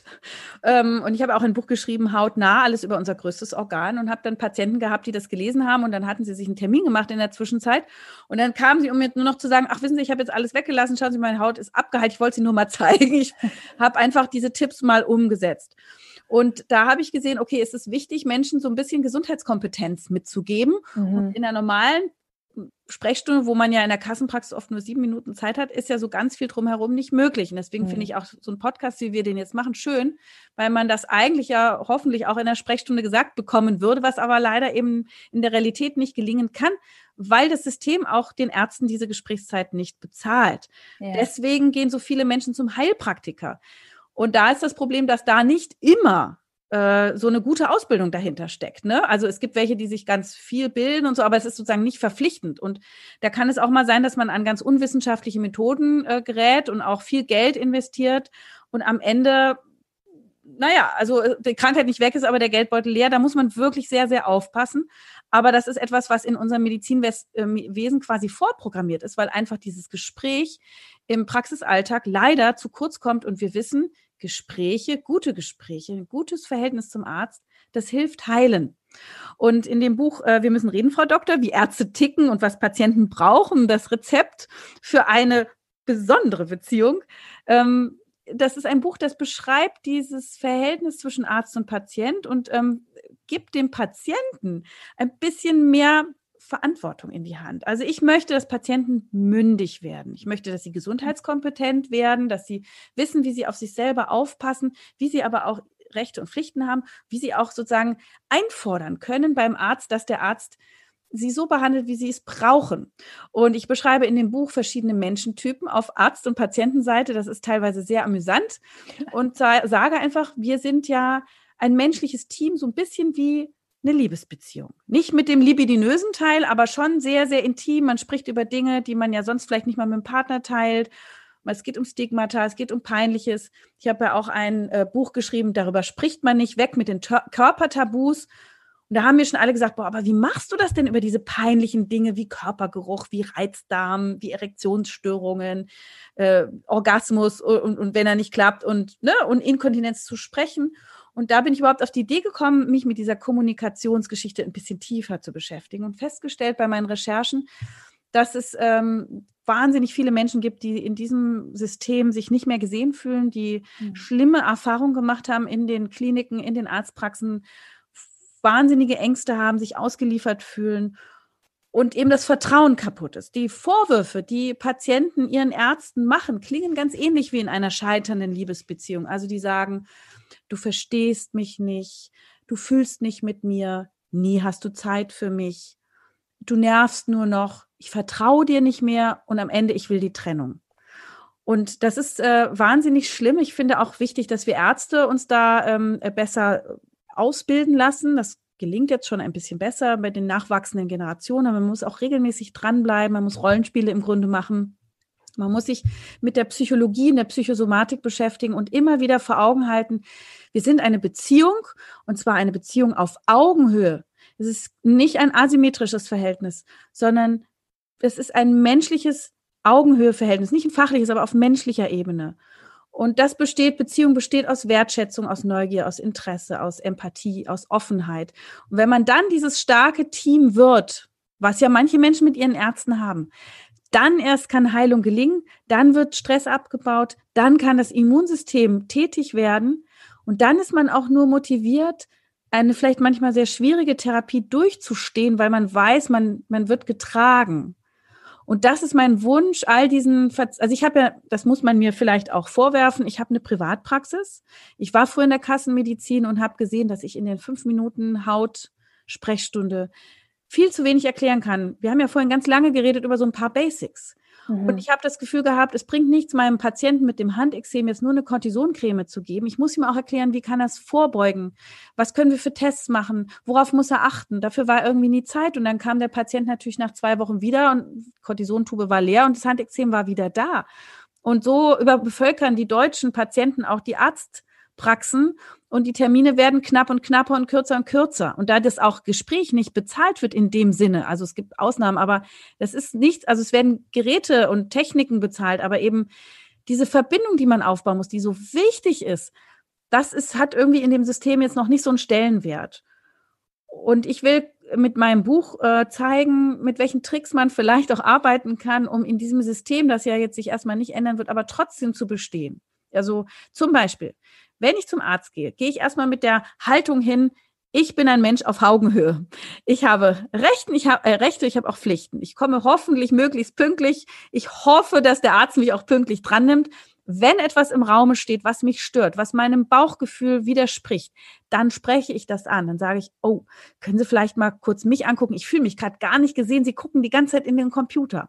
Und ich habe auch ein Buch geschrieben, Hautnah, alles über unser größtes Organ, und habe dann Patienten gehabt, die das gelesen haben, und dann hatten sie sich einen Termin gemacht in der Zwischenzeit, und dann kamen sie, um mir nur noch zu sagen, ach, wissen Sie, ich habe jetzt alles weggelassen, schauen Sie, meine Haut ist abgeheilt, ich wollte sie nur mal zeigen. Ich habe einfach diese Tipps mal umgesetzt. Und da habe ich gesehen, okay, es ist wichtig, Menschen so ein bisschen Gesundheitskompetenz mitzugeben. Mhm. Und in der normalen Sprechstunde, wo man ja in der Kassenpraxis oft nur sieben Minuten Zeit hat, ist ja so ganz viel drumherum nicht möglich. Und deswegen mhm. finde ich auch so einen Podcast, wie wir den jetzt machen, schön, weil man das eigentlich ja hoffentlich auch in der Sprechstunde gesagt bekommen würde, was aber leider eben in der Realität nicht gelingen kann, weil das System auch den Ärzten diese Gesprächszeit nicht bezahlt. Ja. Deswegen gehen so viele Menschen zum Heilpraktiker. Und da ist das Problem, dass da nicht immer so eine gute Ausbildung dahinter steckt, ne? Also es gibt welche, die sich ganz viel bilden und so, aber es ist sozusagen nicht verpflichtend. Und da kann es auch mal sein, dass man an ganz unwissenschaftliche Methoden äh, gerät und auch viel Geld investiert und am Ende, naja, also die Krankheit nicht weg ist, aber der Geldbeutel leer. Da muss man wirklich sehr, sehr aufpassen. Aber das ist etwas, was in unserem Medizinwesen quasi vorprogrammiert ist, weil einfach dieses Gespräch im Praxisalltag leider zu kurz kommt, und wir wissen, Gespräche, gute Gespräche, ein gutes Verhältnis zum Arzt, das hilft heilen. Und in dem Buch äh, Wir müssen reden, Frau Doktor, wie Ärzte ticken und was Patienten brauchen, das Rezept für eine besondere Beziehung. Ähm, das ist ein Buch, das beschreibt dieses Verhältnis zwischen Arzt und Patient und ähm, gibt dem Patienten ein bisschen mehr Verantwortung in die Hand. Also ich möchte, dass Patienten mündig werden. Ich möchte, dass sie gesundheitskompetent werden, dass sie wissen, wie sie auf sich selber aufpassen, wie sie aber auch Rechte und Pflichten haben, wie sie auch sozusagen einfordern können beim Arzt, dass der Arzt sie so behandelt, wie sie es brauchen. Und ich beschreibe in dem Buch verschiedene Menschentypen auf Arzt- und Patientenseite. Das ist teilweise sehr amüsant, und sage einfach, wir sind ja ein menschliches Team, so ein bisschen wie eine Liebesbeziehung. Nicht mit dem libidinösen Teil, aber schon sehr, sehr intim. Man spricht über Dinge, die man ja sonst vielleicht nicht mal mit dem Partner teilt. Es geht um Stigmata, es geht um Peinliches. Ich habe ja auch ein äh, Buch geschrieben, darüber spricht man nicht, weg mit den Tör- Körpertabus. Und da haben mir schon alle gesagt, boah, aber wie machst du das denn über diese peinlichen Dinge wie Körpergeruch, wie Reizdarm, wie Erektionsstörungen, äh, Orgasmus und, und wenn er nicht klappt und, ne, und Inkontinenz zu sprechen. Und da bin ich überhaupt auf die Idee gekommen, mich mit dieser Kommunikationsgeschichte ein bisschen tiefer zu beschäftigen und festgestellt bei meinen Recherchen, dass es ähm, wahnsinnig viele Menschen gibt, die in diesem System sich nicht mehr gesehen fühlen, die mhm. schlimme Erfahrungen gemacht haben in den Kliniken, in den Arztpraxen, wahnsinnige Ängste haben, sich ausgeliefert fühlen und eben das Vertrauen kaputt ist. Die Vorwürfe, die Patienten ihren Ärzten machen, klingen ganz ähnlich wie in einer scheiternden Liebesbeziehung. Also die sagen, du verstehst mich nicht, du fühlst nicht mit mir, nie hast du Zeit für mich, du nervst nur noch, ich vertraue dir nicht mehr und am Ende, ich will die Trennung. Und das ist äh, wahnsinnig schlimm. Ich finde auch wichtig, dass wir Ärzte uns da ähm, besser ausbilden lassen. Das gelingt jetzt schon ein bisschen besser bei den nachwachsenden Generationen, aber man muss auch regelmäßig dranbleiben, man muss Rollenspiele im Grunde machen. Man muss sich mit der Psychologie und der Psychosomatik beschäftigen und immer wieder vor Augen halten, wir sind eine Beziehung, und zwar eine Beziehung auf Augenhöhe. Es ist nicht ein asymmetrisches Verhältnis, sondern es ist ein menschliches Augenhöheverhältnis, nicht ein fachliches, aber auf menschlicher Ebene. Und das besteht, Beziehung besteht aus Wertschätzung, aus Neugier, aus Interesse, aus Empathie, aus Offenheit. Und wenn man dann dieses starke Team wird, was ja manche Menschen mit ihren Ärzten haben, Dann erst kann Heilung gelingen, dann wird Stress abgebaut, dann kann das Immunsystem tätig werden und dann ist man auch nur motiviert, eine vielleicht manchmal sehr schwierige Therapie durchzustehen, weil man weiß, man, man wird getragen. Und das ist mein Wunsch, all diesen, Ver- also ich habe ja, das muss man mir vielleicht auch vorwerfen, ich habe eine Privatpraxis. Ich war früher in der Kassenmedizin und habe gesehen, dass ich in den fünf Minuten Haut-Sprechstunde viel zu wenig erklären kann. Wir haben ja vorhin ganz lange geredet über so ein paar Basics. Mhm. Und ich habe das Gefühl gehabt, es bringt nichts, meinem Patienten mit dem Handexem jetzt nur eine Cortisoncreme zu geben. Ich muss ihm auch erklären, wie kann er es vorbeugen? Was können wir für Tests machen? Worauf muss er achten? Dafür war irgendwie nie Zeit. Und dann kam der Patient natürlich nach zwei Wochen wieder und die Cortisontube war leer und das Handexem war wieder da. Und so überbevölkern die deutschen Patienten auch die Arztpraxen und die Termine werden knapp und knapper und kürzer und kürzer. Und da das auch Gespräch nicht bezahlt wird in dem Sinne, also es gibt Ausnahmen, aber das ist nichts, also es werden Geräte und Techniken bezahlt, aber eben diese Verbindung, die man aufbauen muss, die so wichtig ist, das ist, hat irgendwie in dem System jetzt noch nicht so einen Stellenwert. Und ich will mit meinem Buch äh, zeigen, mit welchen Tricks man vielleicht auch arbeiten kann, um in diesem System, das ja jetzt sich erstmal nicht ändern wird, aber trotzdem zu bestehen. Also zum Beispiel, wenn ich zum Arzt gehe, gehe ich erstmal mit der Haltung hin, ich bin ein Mensch auf Augenhöhe. Ich habe Rechten, ich habe äh, Rechte, ich habe auch Pflichten. Ich komme hoffentlich möglichst pünktlich. Ich hoffe, dass der Arzt mich auch pünktlich dran nimmt. Wenn etwas im Raume steht, was mich stört, was meinem Bauchgefühl widerspricht, dann spreche ich das an. Dann sage ich, oh, können Sie vielleicht mal kurz mich angucken? Ich fühle mich gerade gar nicht gesehen. Sie gucken die ganze Zeit in den Computer.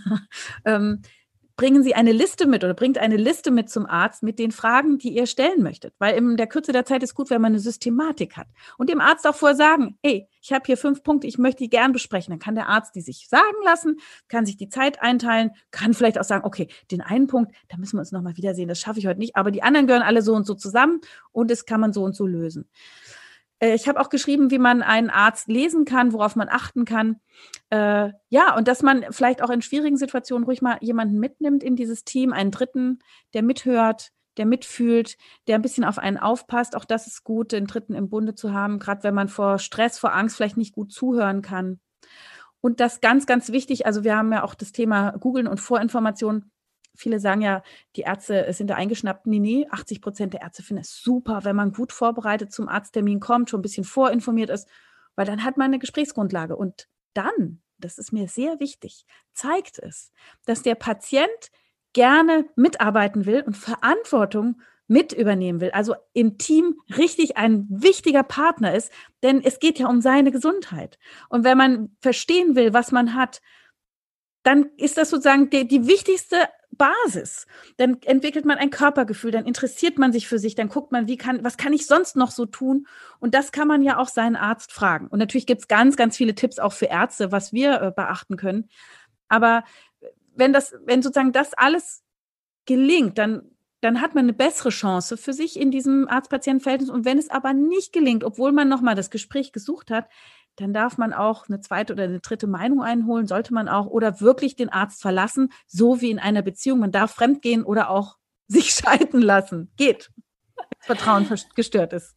ähm, bringen Sie eine Liste mit oder bringt eine Liste mit zum Arzt mit den Fragen, die ihr stellen möchtet. Weil in der Kürze der Zeit ist gut, wenn man eine Systematik hat. Und dem Arzt auch vorher sagen, hey, ich habe hier fünf Punkte, ich möchte die gern besprechen. Dann kann der Arzt die sich sagen lassen, kann sich die Zeit einteilen, kann vielleicht auch sagen, okay, den einen Punkt, da müssen wir uns nochmal wiedersehen, das schaffe ich heute nicht. Aber die anderen gehören alle so und so zusammen und das kann man so und so lösen. Ich habe auch geschrieben, wie man einen Arzt lesen kann, worauf man achten kann. Äh, ja, und dass man vielleicht auch in schwierigen Situationen ruhig mal jemanden mitnimmt in dieses Team, einen Dritten, der mithört, der mitfühlt, der ein bisschen auf einen aufpasst. Auch das ist gut, den Dritten im Bunde zu haben, gerade wenn man vor Stress, vor Angst vielleicht nicht gut zuhören kann. Und das ganz, ganz wichtig, also wir haben ja auch das Thema Googeln und Vorinformationen. Viele sagen ja, die Ärzte sind da eingeschnappt. Nee, nee, achtzig Prozent der Ärzte finden es super, wenn man gut vorbereitet zum Arzttermin kommt, schon ein bisschen vorinformiert ist, weil dann hat man eine Gesprächsgrundlage. Und dann, das ist mir sehr wichtig, zeigt es, dass der Patient gerne mitarbeiten will und Verantwortung mit übernehmen will, also im Team richtig ein wichtiger Partner ist, denn es geht ja um seine Gesundheit. Und wenn man verstehen will, was man hat, dann ist das sozusagen die, die wichtigste Basis. Dann entwickelt man ein Körpergefühl, dann interessiert man sich für sich, dann guckt man, wie kann, was kann ich sonst noch so tun? Und das kann man ja auch seinen Arzt fragen. Und natürlich gibt es ganz, ganz viele Tipps auch für Ärzte, was wir äh, beachten können. Aber wenn das, wenn sozusagen das alles gelingt, dann, dann hat man eine bessere Chance für sich in diesem Arzt-Patienten-Verhältnis. Und wenn es aber nicht gelingt, obwohl man nochmal das Gespräch gesucht hat, dann darf man auch eine zweite oder eine dritte Meinung einholen, sollte man auch, oder wirklich den Arzt verlassen, so wie in einer Beziehung. Man darf fremdgehen oder auch sich scheiden lassen. Geht, wenn das Vertrauen gestört ist.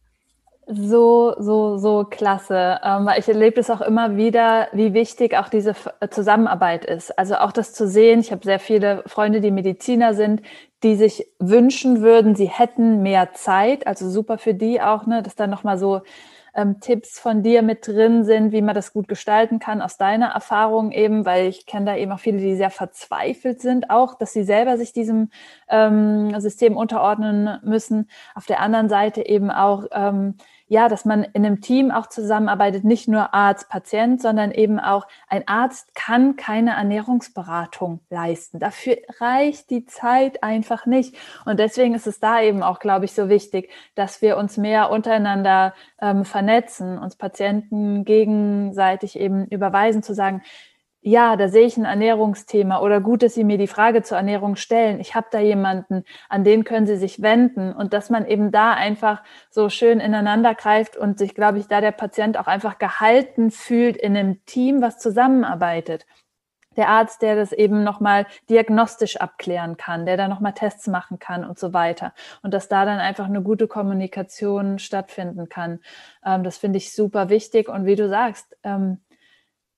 So, so, so klasse. Ähm, weil ich erlebe es auch immer wieder, wie wichtig auch diese Zusammenarbeit ist. Also auch das zu sehen. Ich habe sehr viele Freunde, die Mediziner sind, die sich wünschen würden, sie hätten mehr Zeit. Also super für die auch, ne, dass da nochmal so ähm, Tipps von dir mit drin sind, wie man das gut gestalten kann, aus deiner Erfahrung eben, weil ich kenne da eben auch viele, die sehr verzweifelt sind, auch, dass sie selber sich diesem ähm, System unterordnen müssen. Auf der anderen Seite eben auch, ähm, ja, dass man in einem Team auch zusammenarbeitet, nicht nur Arzt, Patient, sondern eben auch ein Arzt kann keine Ernährungsberatung leisten. Dafür reicht die Zeit einfach nicht. Und deswegen ist es da eben auch, glaube ich, so wichtig, dass wir uns mehr untereinander ähm, vernetzen, uns Patienten gegenseitig eben überweisen, zu sagen, ja, da sehe ich ein Ernährungsthema oder gut, dass Sie mir die Frage zur Ernährung stellen. Ich habe da jemanden, an den können Sie sich wenden und dass man eben da einfach so schön ineinander greift und sich, glaube ich, da der Patient auch einfach gehalten fühlt in einem Team, was zusammenarbeitet. Der Arzt, der das eben nochmal diagnostisch abklären kann, der da nochmal Tests machen kann und so weiter. Und dass da dann einfach eine gute Kommunikation stattfinden kann. Ähm, das finde ich super wichtig. Und wie du sagst, ähm,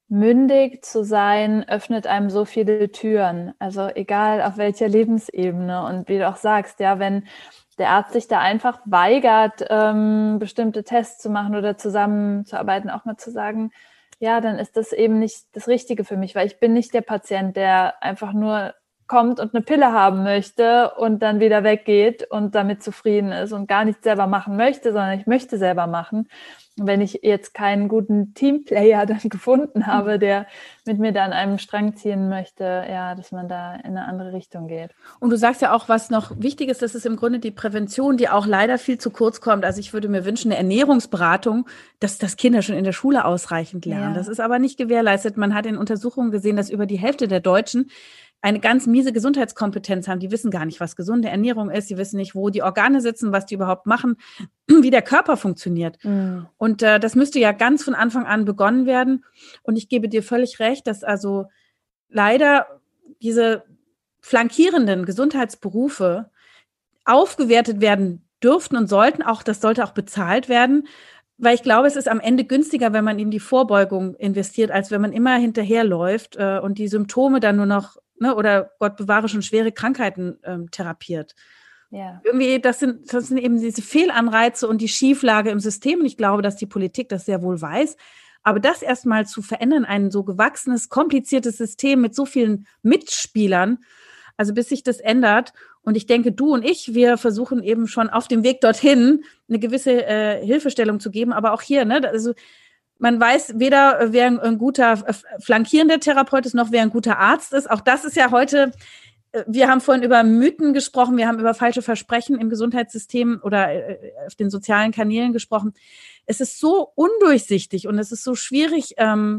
mündig zu sein öffnet einem so viele Türen, also egal auf welcher Lebensebene. Und wie du auch sagst, ja, wenn der Arzt sich da einfach weigert, ähm, bestimmte Tests zu machen oder zusammenzuarbeiten, auch mal zu sagen, ja, dann ist das eben nicht das Richtige für mich, weil ich bin nicht der Patient, der einfach nur kommt und eine Pille haben möchte und dann wieder weggeht und damit zufrieden ist und gar nichts selber machen möchte, sondern ich möchte selber machen. Und wenn ich jetzt keinen guten Teamplayer dann gefunden habe, der mit mir da an einem Strang ziehen möchte, ja, dass man da in eine andere Richtung geht. Und du sagst ja auch, was noch wichtig ist, das ist im Grunde die Prävention, die auch leider viel zu kurz kommt. Also ich würde mir wünschen, eine Ernährungsberatung, dass das Kinder schon in der Schule ausreichend lernen. Ja. Das ist aber nicht gewährleistet. Man hat in Untersuchungen gesehen, dass über die Hälfte der Deutschen eine ganz miese Gesundheitskompetenz haben. Die wissen gar nicht, was gesunde Ernährung ist. Die wissen nicht, wo die Organe sitzen, was die überhaupt machen, wie der Körper funktioniert. Mhm. Und äh, das müsste ja ganz von Anfang an begonnen werden. Und ich gebe dir völlig recht, dass also leider diese flankierenden Gesundheitsberufe aufgewertet werden dürften und sollten auch, das sollte auch bezahlt werden, weil ich glaube, es ist am Ende günstiger, wenn man in die Vorbeugung investiert, als wenn man immer hinterherläuft äh, und die Symptome dann nur noch, ne, oder Gott bewahre, schon schwere Krankheiten ähm, therapiert. Ja. Irgendwie, das sind, das sind eben diese Fehlanreize und die Schieflage im System. Und ich glaube, dass die Politik das sehr wohl weiß. Aber das erstmal zu verändern, ein so gewachsenes, kompliziertes System mit so vielen Mitspielern, also bis sich das ändert. Und ich denke, du und ich, wir versuchen eben schon auf dem Weg dorthin eine gewisse äh, Hilfestellung zu geben. Aber auch hier, ne, also man weiß weder, wer ein, ein guter flankierender Therapeut ist, noch wer ein guter Arzt ist. Auch das ist ja heute, wir haben vorhin über Mythen gesprochen, wir haben über falsche Versprechen im Gesundheitssystem oder äh, auf den sozialen Kanälen gesprochen. Es ist so undurchsichtig und es ist so schwierig, ähm,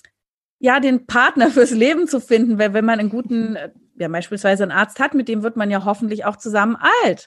ja, den Partner fürs Leben zu finden, weil wenn man einen guten, ja, beispielsweise einen Arzt hat, mit dem wird man ja hoffentlich auch zusammen alt.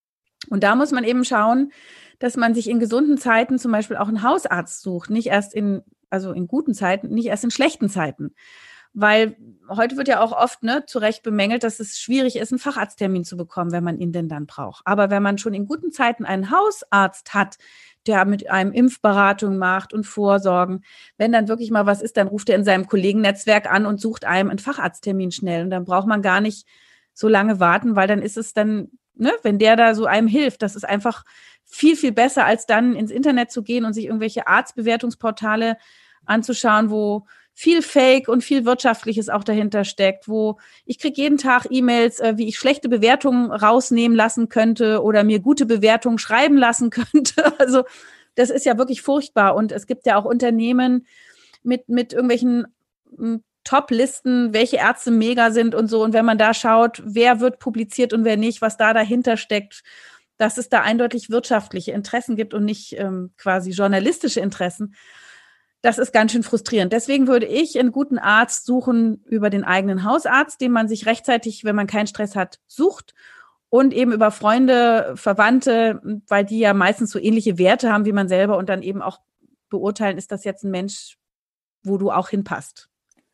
Und da muss man eben schauen, dass man sich in gesunden Zeiten zum Beispiel auch einen Hausarzt sucht, nicht erst in, also in guten Zeiten, nicht erst in schlechten Zeiten. Weil heute wird ja auch oft, ne, zu Recht bemängelt, dass es schwierig ist, einen Facharzttermin zu bekommen, wenn man ihn denn dann braucht. Aber wenn man schon in guten Zeiten einen Hausarzt hat, der mit einem Impfberatung macht und Vorsorgen, wenn dann wirklich mal was ist, dann ruft er in seinem Kollegennetzwerk an und sucht einem einen Facharzttermin schnell. Und dann braucht man gar nicht so lange warten, weil dann ist es dann, ne, wenn der da so einem hilft, das ist einfach viel, viel besser, als dann ins Internet zu gehen und sich irgendwelche Arztbewertungsportale anzuschauen, wo viel Fake und viel Wirtschaftliches auch dahinter steckt, wo ich kriege jeden Tag E-Mails, äh, wie ich schlechte Bewertungen rausnehmen lassen könnte oder mir gute Bewertungen schreiben lassen könnte. Also das ist ja wirklich furchtbar. Und es gibt ja auch Unternehmen mit, mit irgendwelchen m, Top-Listen, welche Ärzte mega sind und so. Und wenn man da schaut, wer wird publiziert und wer nicht, was da dahinter steckt, dass es da eindeutig wirtschaftliche Interessen gibt und nicht ähm, quasi journalistische Interessen. Das ist ganz schön frustrierend. Deswegen würde ich einen guten Arzt suchen über den eigenen Hausarzt, den man sich rechtzeitig, wenn man keinen Stress hat, sucht und eben über Freunde, Verwandte, weil die ja meistens so ähnliche Werte haben wie man selber und dann eben auch beurteilen, ist das jetzt ein Mensch, wo du auch hinpasst.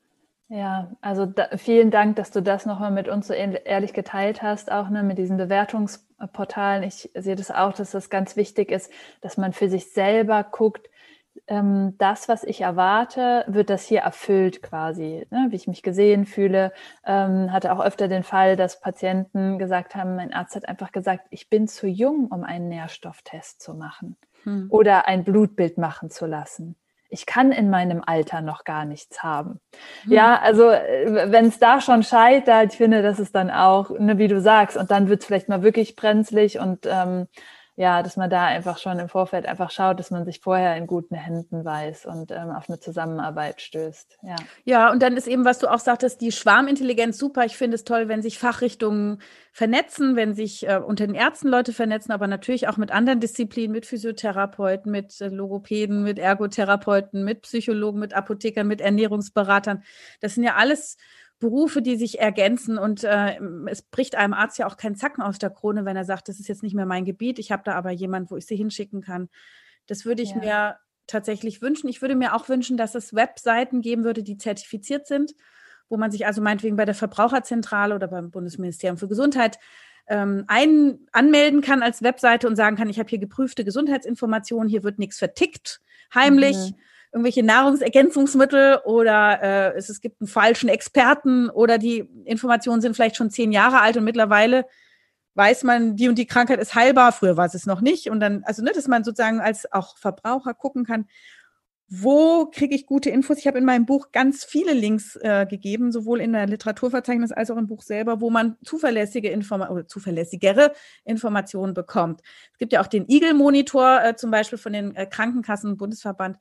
Ja, also da, vielen Dank, dass du das nochmal mit uns so ehrlich geteilt hast, auch ne, mit diesen Bewertungsportalen. Ich sehe das auch, dass das ganz wichtig ist, dass man für sich selber guckt, das, was ich erwarte, wird das hier erfüllt quasi, ne? Wie ich mich gesehen fühle. Ähm, hatte auch öfter den Fall, dass Patienten gesagt haben, mein Arzt hat einfach gesagt, ich bin zu jung, um einen Nährstofftest zu machen hm. oder ein Blutbild machen zu lassen. Ich kann in meinem Alter noch gar nichts haben. Hm. Ja, also wenn es da schon scheitert, ich finde, das ist dann auch, ne, wie du sagst, und dann wird es vielleicht mal wirklich brenzlig und ähm, ja, dass man da einfach schon im Vorfeld einfach schaut, dass man sich vorher in guten Händen weiß und ähm, auf eine Zusammenarbeit stößt. Ja. Ja, und dann ist eben, was du auch sagtest, die Schwarmintelligenz super. Ich finde es toll, wenn sich Fachrichtungen vernetzen, wenn sich äh, unter den Ärzten Leute vernetzen, aber natürlich auch mit anderen Disziplinen, mit Physiotherapeuten, mit äh, Logopäden, mit Ergotherapeuten, mit Psychologen, mit Apothekern, mit Ernährungsberatern. Das sind ja alles Berufe, die sich ergänzen und äh, es bricht einem Arzt ja auch kein Zacken aus der Krone, wenn er sagt, das ist jetzt nicht mehr mein Gebiet, ich habe da aber jemanden, wo ich sie hinschicken kann. Das würde ich ja. mir tatsächlich wünschen. Ich würde mir auch wünschen, dass es Webseiten geben würde, die zertifiziert sind, wo man sich also meinetwegen bei der Verbraucherzentrale oder beim Bundesministerium für Gesundheit ähm, ein, anmelden kann als Webseite und sagen kann, ich habe hier geprüfte Gesundheitsinformationen, hier wird nichts vertickt, heimlich, mhm. irgendwelche Nahrungsergänzungsmittel oder äh, es, es gibt einen falschen Experten oder die Informationen sind vielleicht schon zehn Jahre alt und mittlerweile weiß man, die und die Krankheit ist heilbar, früher war es noch nicht. Und dann, also ne, dass man sozusagen als auch Verbraucher gucken kann, wo kriege ich gute Infos? Ich habe in meinem Buch ganz viele Links äh, gegeben, sowohl in der Literaturverzeichnis als auch im Buch selber, wo man zuverlässige Informa- oder zuverlässigere Informationen bekommt. Es gibt ja auch den Eagle-Monitor äh, zum Beispiel von den äh, Krankenkassen, Bundesverband.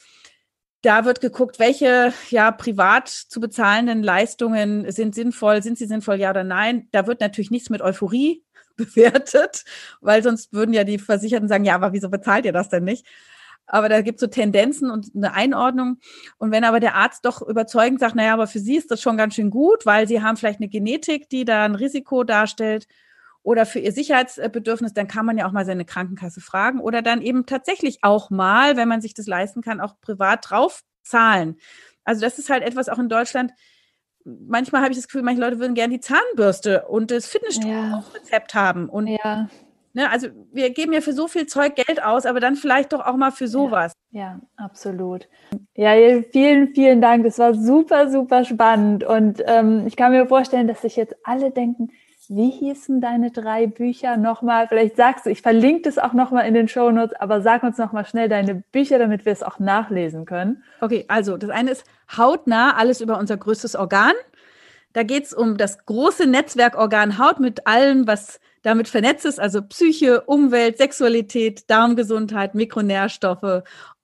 Da wird geguckt, welche ja privat zu bezahlenden Leistungen sind sinnvoll, sind sie sinnvoll, ja oder nein. Da wird natürlich nichts mit Euphorie bewertet, weil sonst würden ja die Versicherten sagen, ja, aber wieso bezahlt ihr das denn nicht? Aber da gibt es so Tendenzen und eine Einordnung. Und wenn aber der Arzt doch überzeugend sagt, naja, aber für Sie ist das schon ganz schön gut, weil Sie haben vielleicht eine Genetik, die da ein Risiko darstellt oder für Ihr Sicherheitsbedürfnis, dann kann man ja auch mal seine Krankenkasse fragen oder dann eben tatsächlich auch mal, wenn man sich das leisten kann, auch privat drauf zahlen. Also das ist halt etwas auch in Deutschland. Manchmal habe ich das Gefühl, manche Leute würden gerne die Zahnbürste und das Fitnessstudio Ja. auf Rezept haben. Und Ja. Ne, also wir geben ja für so viel Zeug Geld aus, aber dann vielleicht doch auch mal für sowas. Ja, ja, absolut. Ja, vielen, vielen Dank. Das war super, super spannend. Und ähm, ich kann mir vorstellen, dass sich jetzt alle denken, wie hießen deine drei Bücher nochmal? Vielleicht sagst du, ich verlinke das auch nochmal in den Shownotes, aber sag uns nochmal schnell deine Bücher, damit wir es auch nachlesen können. Okay, also das eine ist hautnah, alles über unser größtes Organ. Da geht es um das große Netzwerkorgan Haut mit allem, was damit vernetzt ist, also Psyche, Umwelt, Sexualität, Darmgesundheit, Mikronährstoffe,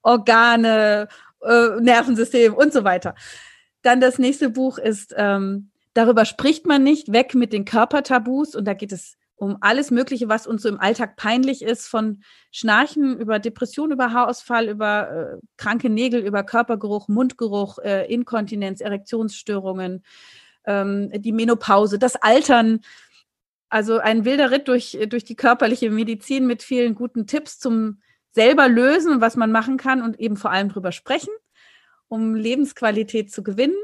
Organe, äh, Nervensystem und so weiter. Dann das nächste Buch ist, ähm, darüber spricht man nicht, weg mit den Körpertabus. Und da geht es um alles Mögliche, was uns so im Alltag peinlich ist, von Schnarchen über Depression, über Haarausfall, über äh, kranke Nägel, über Körpergeruch, Mundgeruch, äh, Inkontinenz, Erektionsstörungen, ähm, die Menopause, das Altern. Also ein wilder Ritt durch, durch die körperliche Medizin mit vielen guten Tipps zum selber lösen, was man machen kann und eben vor allem drüber sprechen, um Lebensqualität zu gewinnen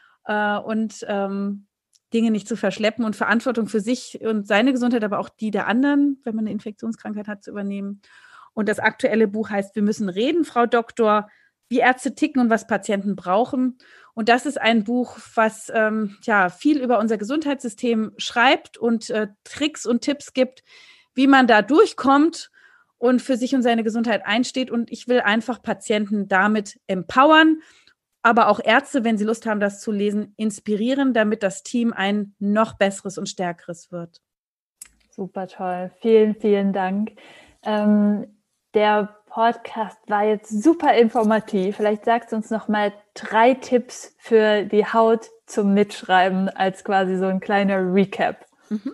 äh, und ähm, Dinge nicht zu verschleppen und Verantwortung für sich und seine Gesundheit, aber auch die der anderen, wenn man eine Infektionskrankheit hat, zu übernehmen. Und das aktuelle Buch heißt Wir müssen reden, Frau Doktor, wie Ärzte ticken und was Patienten brauchen. Und das ist ein Buch, was ähm, ja, viel über unser Gesundheitssystem schreibt und äh, Tricks und Tipps gibt, wie man da durchkommt und für sich und seine Gesundheit einsteht. Und ich will einfach Patienten damit empowern, aber auch Ärzte, wenn sie Lust haben, das zu lesen, inspirieren, damit das Team ein noch besseres und stärkeres wird. Super toll. Vielen, vielen Dank. Ähm, der Podcast war jetzt super informativ. Vielleicht sagst du uns noch mal drei Tipps für die Haut zum Mitschreiben als quasi so ein kleiner Recap. Mhm.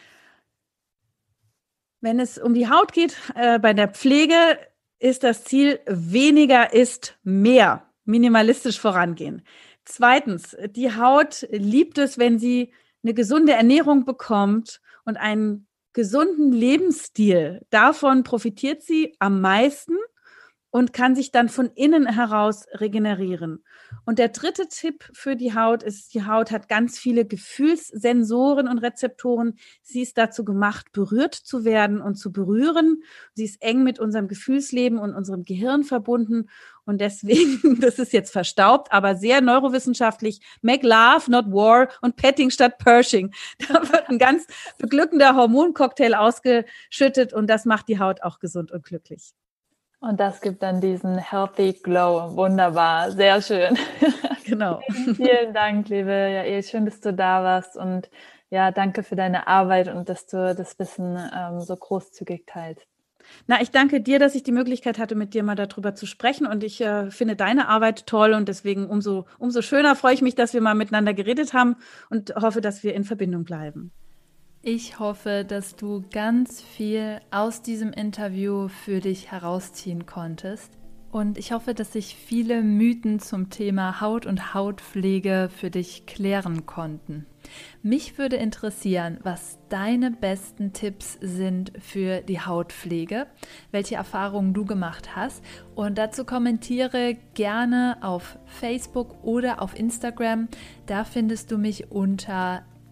Wenn es um die Haut geht, äh, bei der Pflege ist das Ziel, weniger ist mehr, minimalistisch vorangehen. Zweitens, die Haut liebt es, wenn sie eine gesunde Ernährung bekommt und einen gesunden Lebensstil. Davon profitiert sie am meisten und kann sich dann von innen heraus regenerieren. Und der dritte Tipp für die Haut ist, die Haut hat ganz viele Gefühlssensoren und Rezeptoren. Sie ist dazu gemacht, berührt zu werden und zu berühren. Sie ist eng mit unserem Gefühlsleben und unserem Gehirn verbunden. Und deswegen, das ist jetzt verstaubt, aber sehr neurowissenschaftlich, make love, not war und petting statt Pershing. Da wird ein ganz beglückender Hormoncocktail ausgeschüttet und das macht die Haut auch gesund und glücklich. Und das gibt dann diesen Healthy Glow. Wunderbar, sehr schön. Genau. Vielen, vielen Dank, liebe Jael. Schön, dass du da warst und ja, danke für deine Arbeit und dass du das Wissen ähm, so großzügig teilst. Na, ich danke dir, dass ich die Möglichkeit hatte, mit dir mal darüber zu sprechen und ich äh, finde deine Arbeit toll und deswegen umso, umso schöner freue ich mich, dass wir mal miteinander geredet haben und hoffe, dass wir in Verbindung bleiben. Ich hoffe, dass du ganz viel aus diesem Interview für dich herausziehen konntest. Und ich hoffe, dass sich viele Mythen zum Thema Haut und Hautpflege für dich klären konnten. Mich würde interessieren, was deine besten Tipps sind für die Hautpflege, welche Erfahrungen du gemacht hast. Und dazu kommentiere gerne auf Facebook oder auf Instagram. Da findest du mich unter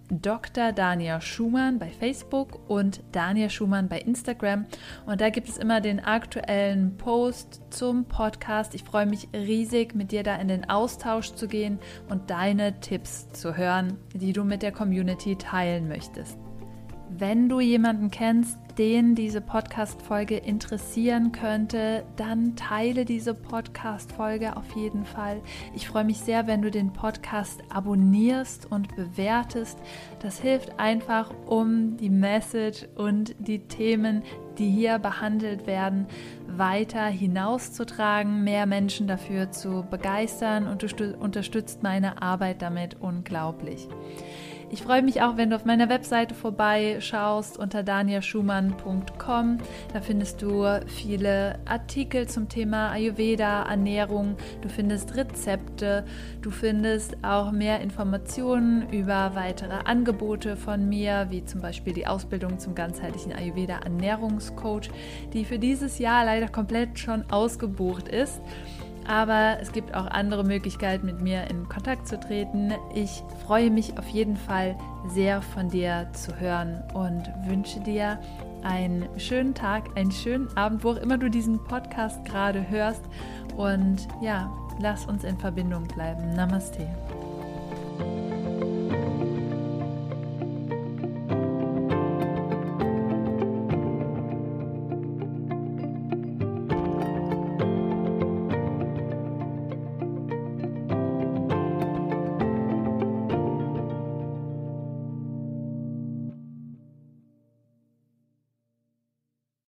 Doktor Dania Schumann bei Facebook und Dania Schumann bei Instagram. Und da gibt es immer den aktuellen Post zum Podcast. Ich freue mich riesig, mit dir da in den Austausch zu gehen und deine Tipps zu hören, die du mit der Community teilen möchtest. Wenn du jemanden kennst, den diese Podcast-Folge interessieren könnte, dann teile diese Podcast-Folge auf jeden Fall. Ich freue mich sehr, wenn du den Podcast abonnierst und bewertest. Das hilft einfach, um die Message und die Themen, die hier behandelt werden, weiter hinauszutragen, mehr Menschen dafür zu begeistern, und du unterstützt meine Arbeit damit unglaublich. Ich freue mich auch, wenn du auf meiner Webseite vorbeischaust unter dania schumann punkt com. Da findest du viele Artikel zum Thema Ayurveda, Ernährung, du findest Rezepte, du findest auch mehr Informationen über weitere Angebote von mir, wie zum Beispiel die Ausbildung zum ganzheitlichen Ayurveda Ernährungscoach, die für dieses Jahr leider komplett schon ausgebucht ist. Aber es gibt auch andere Möglichkeiten, mit mir in Kontakt zu treten. Ich freue mich auf jeden Fall sehr, von dir zu hören und wünsche dir einen schönen Tag, einen schönen Abend, wo auch immer du diesen Podcast gerade hörst. Und ja, lass uns in Verbindung bleiben. Namaste.